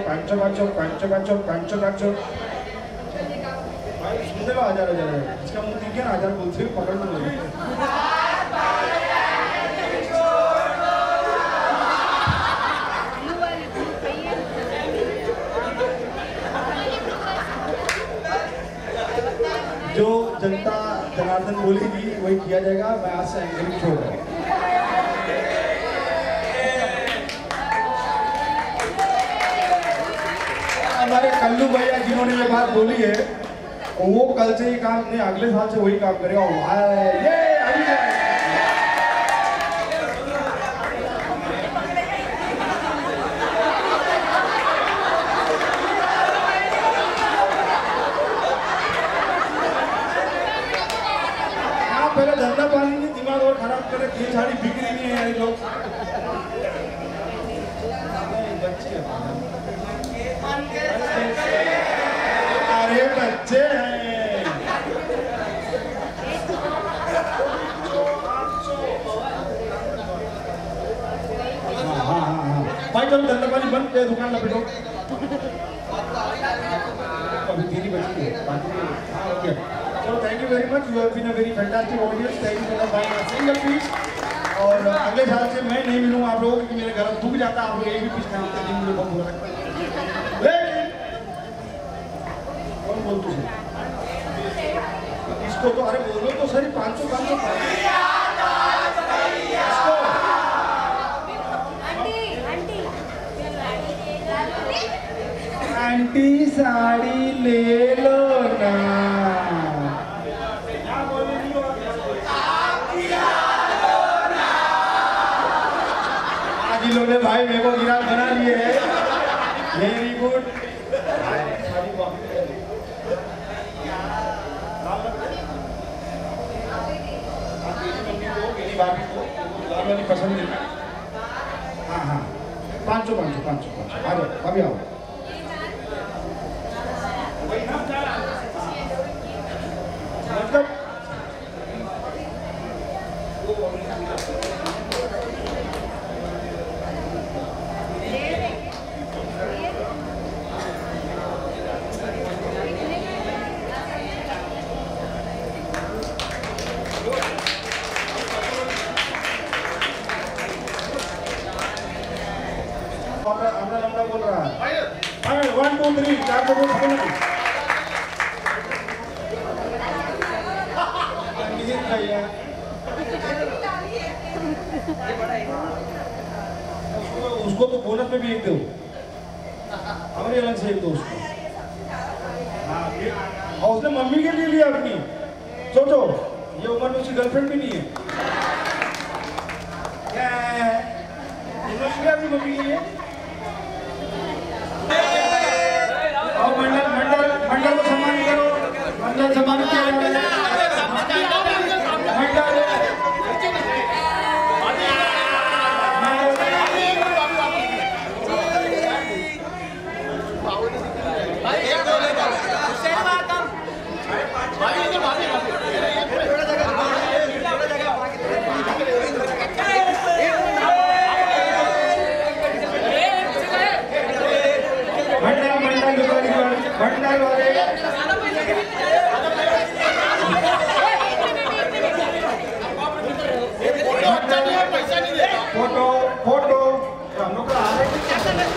सुनने लो 1000 इसका मुंह दिख गया ना 1000 बोलते हुए पकड़ लो। जो जनता जनार्दन बोलेगी वही किया जाएगा। मैं आज से एंकरिंग छोड़ रहा हूँ। हमारे कल्लू भैया जिन्होंने ये बात बोली है वो कल से ही काम नहीं अगले साल से वही काम करेगा। ये पहले धंधा पानी नहीं दिमाग और खराब करे। 3 साड़ी बिक्री नहीं है लोग। अरे बच्चे हैं। हाँ भाई चलो धंधा पानी बंद कर दुकान लपेटो। अभी 3 बची है। हाँ ओके चलो thank you very much. You have been a very fantastic audience. Thank you for buying a single piece. और अगले साल से मैं नहीं मिलूंगा आप लोगों क्योंकि मेरे घर दुख जाता है। आप लोग एक भी पीस खरीदते नहीं मुझे बहुत बुरा लगता है। कौन बोल तू इसको इसको तो अरे बोलो तो सही 500 500 आंटी साड़ी ले लो ना। आज इन्होंने भाई मेरे को गिरा बना लिए है। Very good. वाली पसंद है। हाँ हाँ 500 आ जाओ अभी आओ। मतलब हमरा लंबा बोल रहा है। 1 2 3 4 5 उसको तो बोनस में भी एक दो, हमारे अलग से एक दो उसको। हाँ और उसने मम्मी के लिए लिया अपनी। सोचो ये उम्र में उसकी गर्लफ्रेंड भी नहीं है। क्या है अपनी मम्मी के लिए। और मंडल को सम्मान करो। मंडल सम्मानित किया जा रहा है। भंडार वाले फोटो फोटो हम लोग का आ रहे हैं।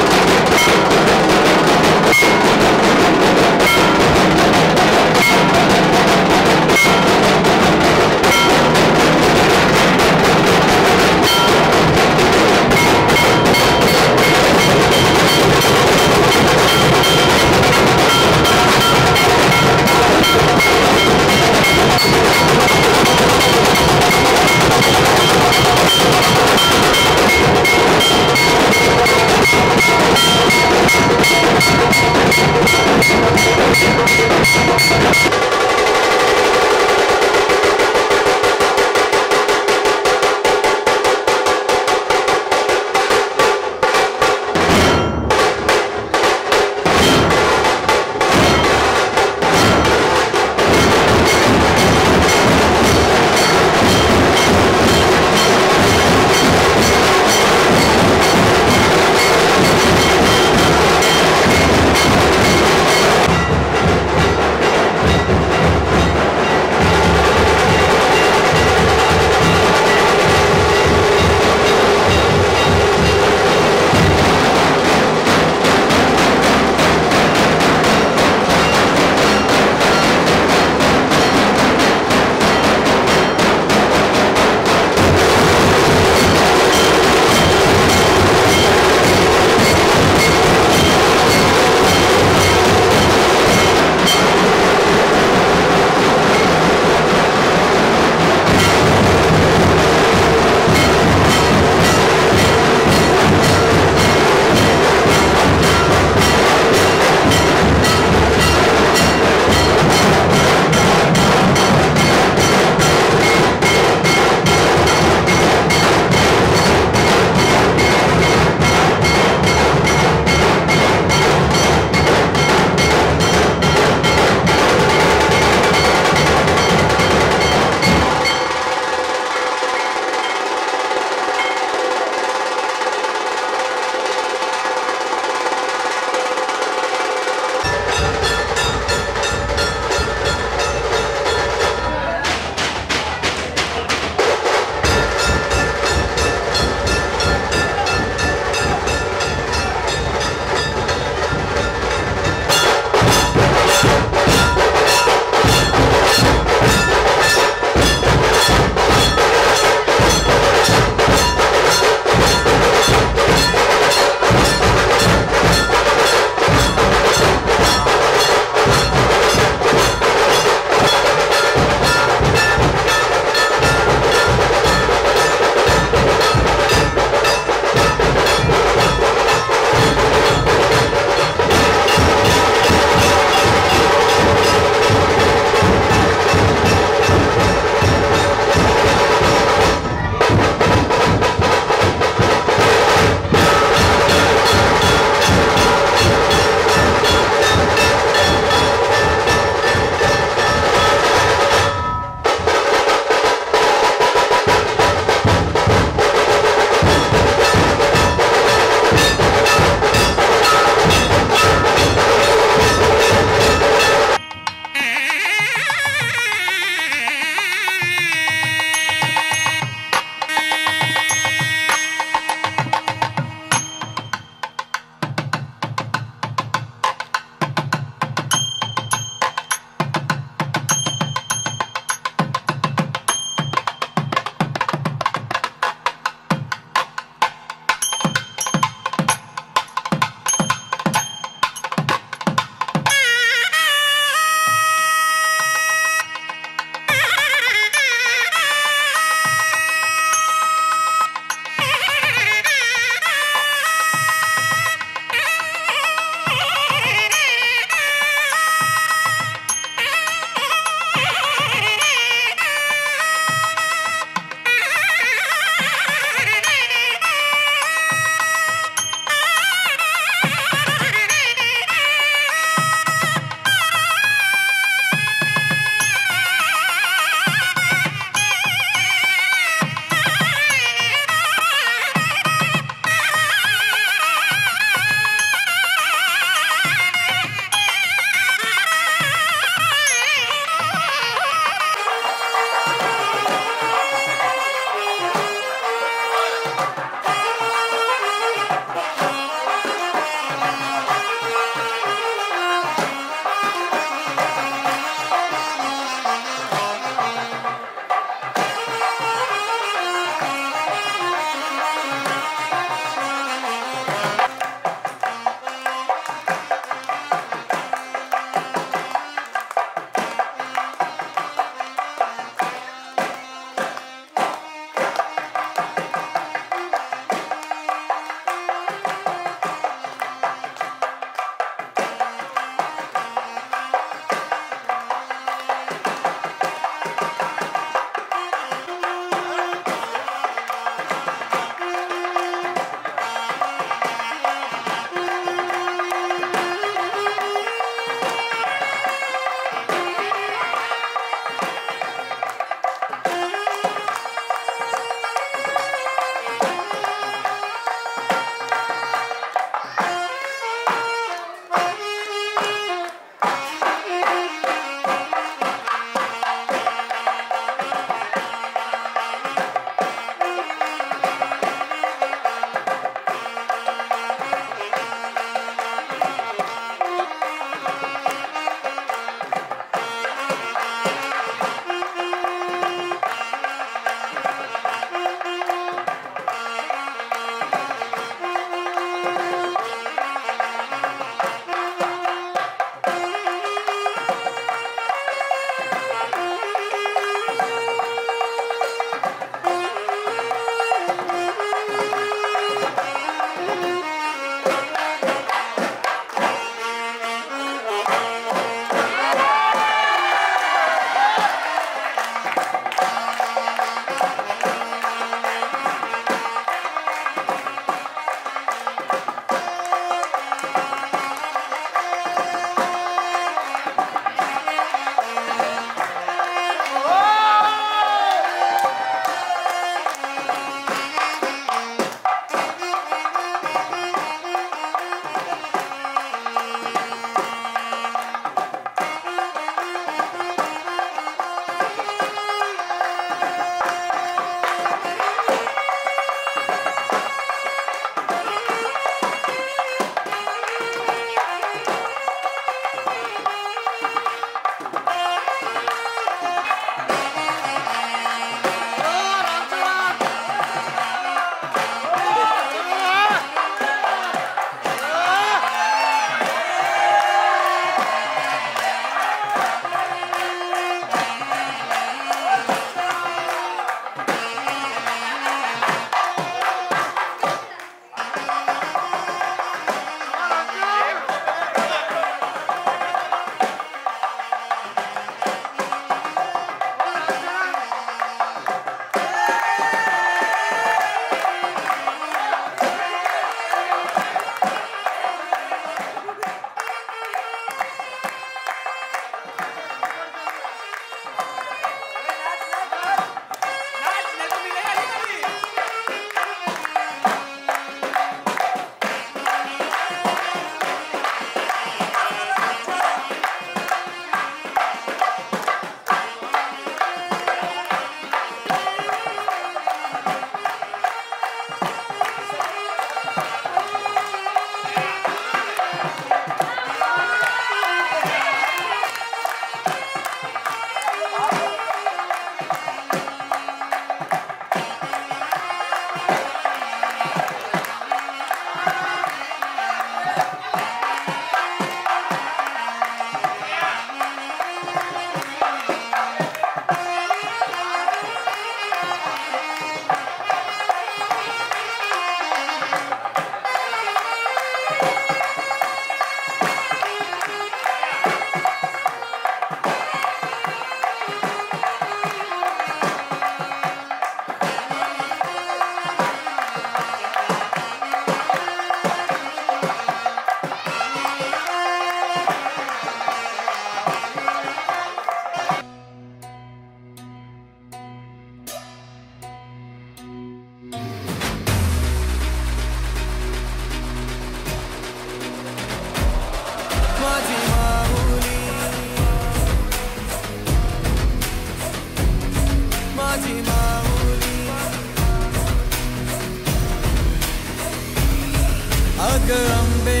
अग अंबे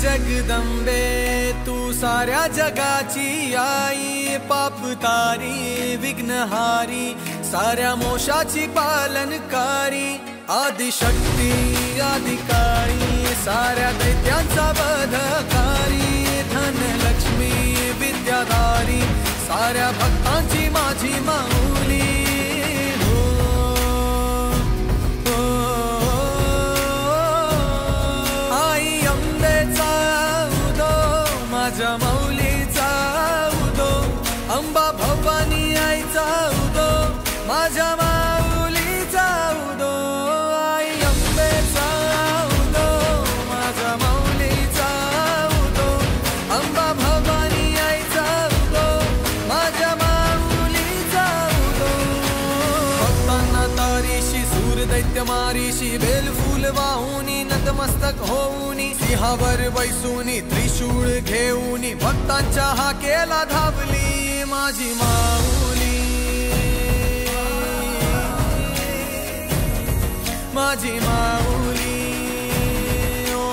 जगदंबे तू साऱ्या जगाची आई, पाप तारी विघ्नहारी साऱ्या मोशाची पालनकारी, आदिशक्ती आदिकाळी साऱ्या दैत्यांचा वधकारी, धनलक्ष्मी विद्याधारी साऱ्या भक्तांची माझी माऊली। माझ्या माऊलीचा उदो, अंबा भवानी आईचा उदो, माझ्या माऊलीचा उदो, आई अंबेचा उदो, माझ्या माऊलीचा उदो, अंबा भवानी आईचा उदो, माझ्या माऊलीचा उदो। भक्तांना तारीशी सूर दैत्य मारीशी, बेलफूल वाहुनी नतमस्तक होऊनी, सिंहावर बैसूनी त्रिशूळ घेऊनी, भक्तांच्या हाकेला धावली माझी माऊली, माझी माऊली। ओ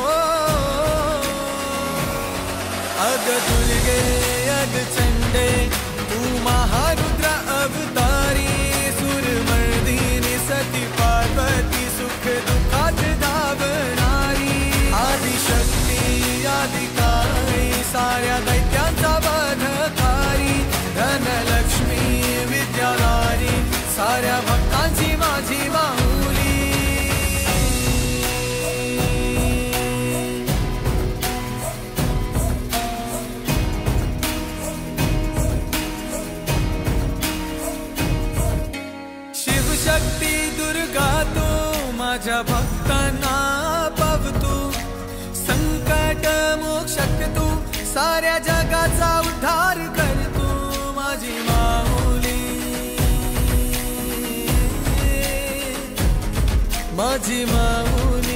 अग दुर्गे अग चंडे तू महारुद्र अवतारी, सुरमर्दिनी सती पार्वती सुख दुःखात धावणारी, आदिशक्ती आदिकाळी साऱ्या दैत्यांचा वधकारी, धनलक्ष्मी विद्याधारी साऱ्या भक्तांची माझी माऊली। साऱ्या जगाचा उद्धार कर तू माझी माऊली, माझी माऊली.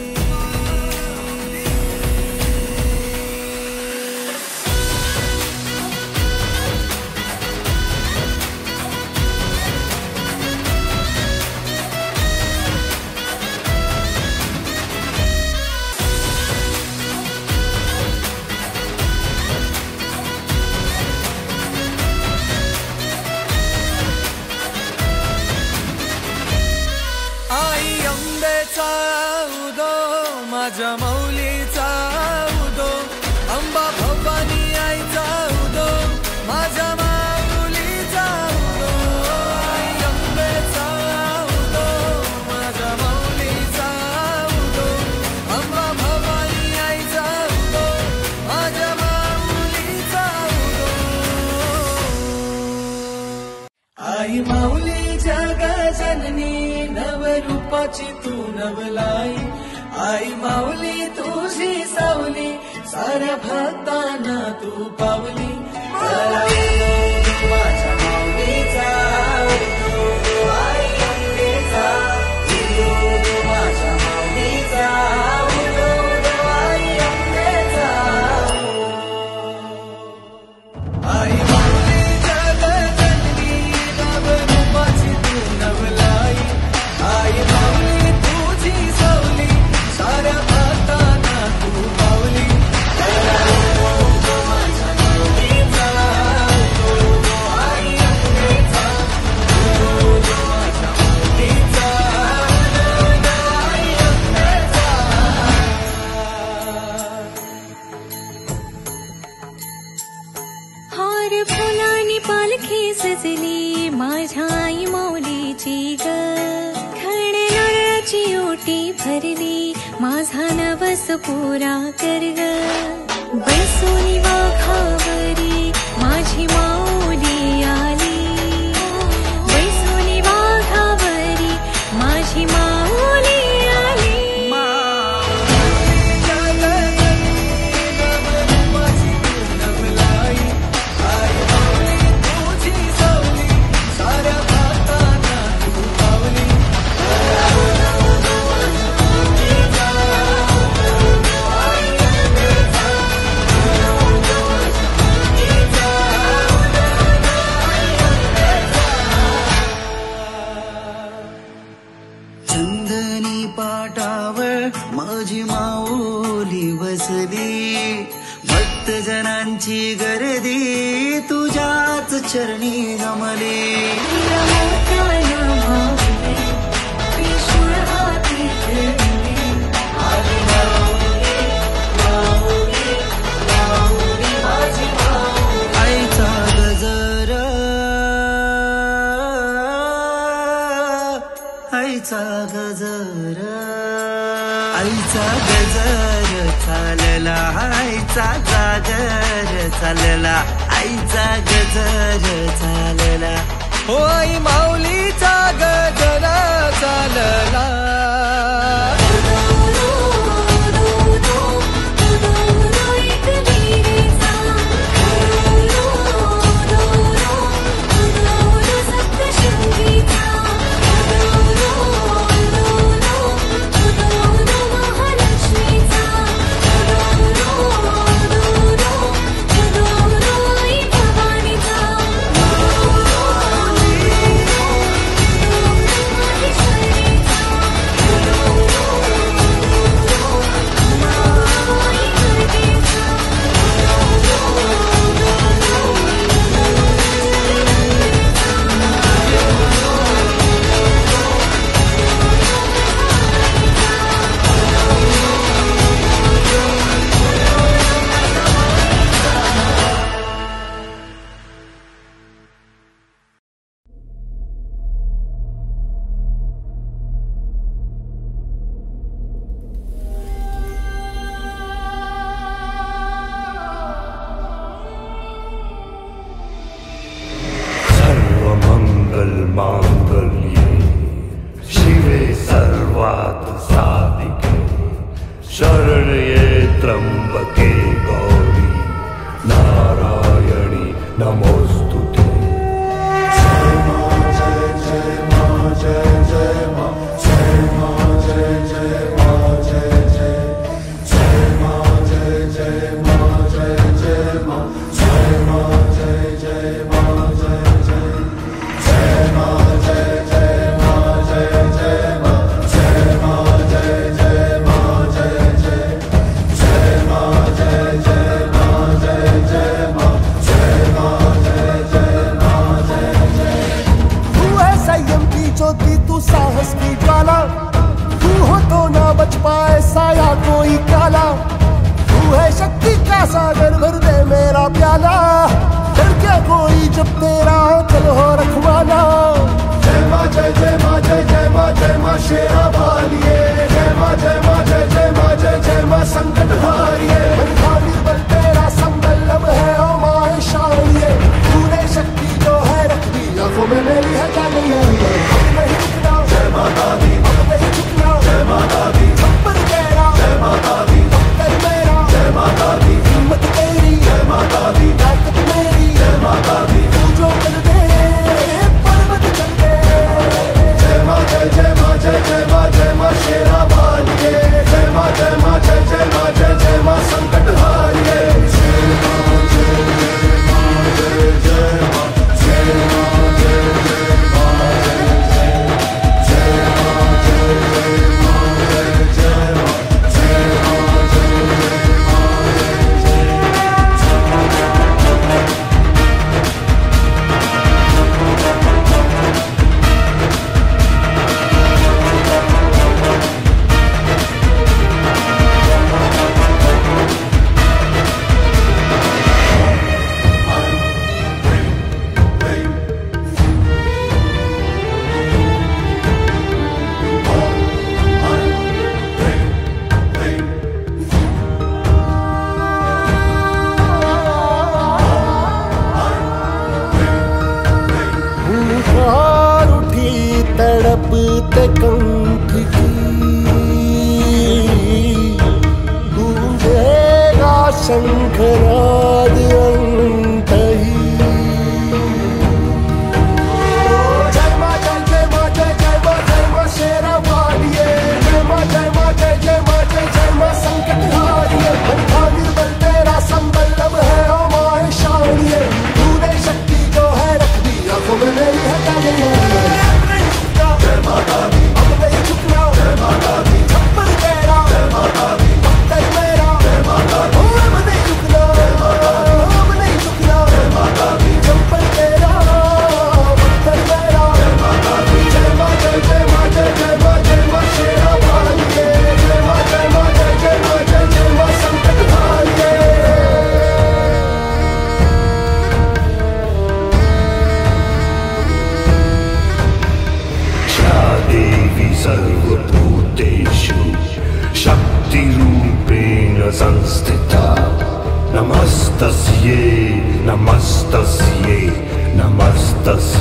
उदो माझ्या मौलीचा उदो, अंबा भवानी आईचा उदो माझ्या माऊलीचा उदो. आई अंबेचा उदो माझ्या मौलीचा उदो, अंबा भवानी आईचा उदो माझ्या माऊलीचा उदो. आई माऊली जग जननी नवरूपाची तू नवलाई, आई माऊली तुझी सावली साऱ्या भक्तांना तू पावली. माझ्या माऊलीचा उदो, आई अंबेचा उदो, माझ्या माऊलीचा उदो, आई अंबेचा. आई माऊली जग जननी नवरूपाची तू नवलाई, आई माऊली तुझी सावली साऱ्या भक्तांना तू पावली. माझ्या माऊलीचा उदो, आई अंबेचा उदो, माझ्या माऊलीचा उदो, आई अंबेचा. हार फुलांनी पालखी सजली माझ्या आई माऊलीची ग, खणनाची ओटी भरली माझा नवस पुरा कर ग. बैसोनी वाघावरी माझी माऊली आली, बैसोनी वाघावरी माझी माऊली आली. चंदनी पाटावर माझी माऊली बसली, भक्तजनांची गर्दी तुझ्याच चरणी जमली. आईचा गजर, आईचा गजर, आईचा गजर चालला, आईचा जागर चालला, आईचा गजर चालला. हो आई माऊलीचा गजर चालला. मांगल्ये शिवे सर्वार्थ साधिके शरण्ये त्र्यंबके गौरी नारायणी नमोस्तुते। जय मां जय जय मां जय जय मां जय मां जय जय मां जय जय जय मां जय जय मां जय जय मां जय मां जय जय मां जय जय जय मां जय जय मां जय जय मां जय मां जय जय मां जय जय जय मां जय जय मां जय जय मां जय मां जय जय मां जय जय। तू है संयम की ज्योति, तू साहस की ज्वाला, तू हो तो ना बच पाए साया कोई काला। तू है शक्ति का सागर, भर दे मेरा प्याला, डर क्या कोई जब तेरा चल हो रखवाला। जय मां जय जय मां जय जय मां जय मां शेरा वालिए। जय मां जय मां जय जय मां जय जय मां संकट हारिए। बल तेरा संबल अब है ओ मां शानिए, तूने शक्ति जो है रख दी आंखों में मेरी है क्या नहीं है। अब नहीं रुकना जय माता दी, अब नहीं झुकना जय माता दी, छप्पर तेरा जय माता दी, पत्थर मेरा जय माता दी, हिम्मत तेरी जय माता दी, ताकत मेरी जय माता दी। तू जो कर दे पर्वत चल दे। जय मां जय जय मां जय जय मां जय मां शेरा वालिए। जय मां जय मां जय जय मां जय जय मां संकट हारिए। जय मां जय जय मां जय जय मां जय मां जय जय मां जय जय जय मां जय जय मां जय जय मां जय मां जय जय मां जय जय। पुकार उठी तड़पते कंठ की, गूंजेगा शंखनाद अंतही। जय मां जय जय मां जय जय मां जय मां शेरा वालिए। जय मां जय मां जय जय मां जय जय मां संकट हारिए। बल तेरा संबल अब है ओ मां शानिए, तूने शक्ति जो है रख दी आंखों में मेरी है क्या नहीं है। जय माता दी, अब नहीं झुकना जय माता दी, छप्पर तेरा जय माता दी, पत्थर मेरा जय माता दी, अब नहीं झुकना अब नहीं झुकना जय माता दी, छप्पर तेरा पत्थर मेरा जय माता दी। जय मां जय जय मां जय जय मां जय मां शेरा वालिए। जय मां जय मां जय जय मां जय जय मां संकट हारिए। या देवी सर्वभूतेषु शक्तिरूपेण संस्थिता। नमस्तस्यै नमस्तस्यै नमस्तस्यै।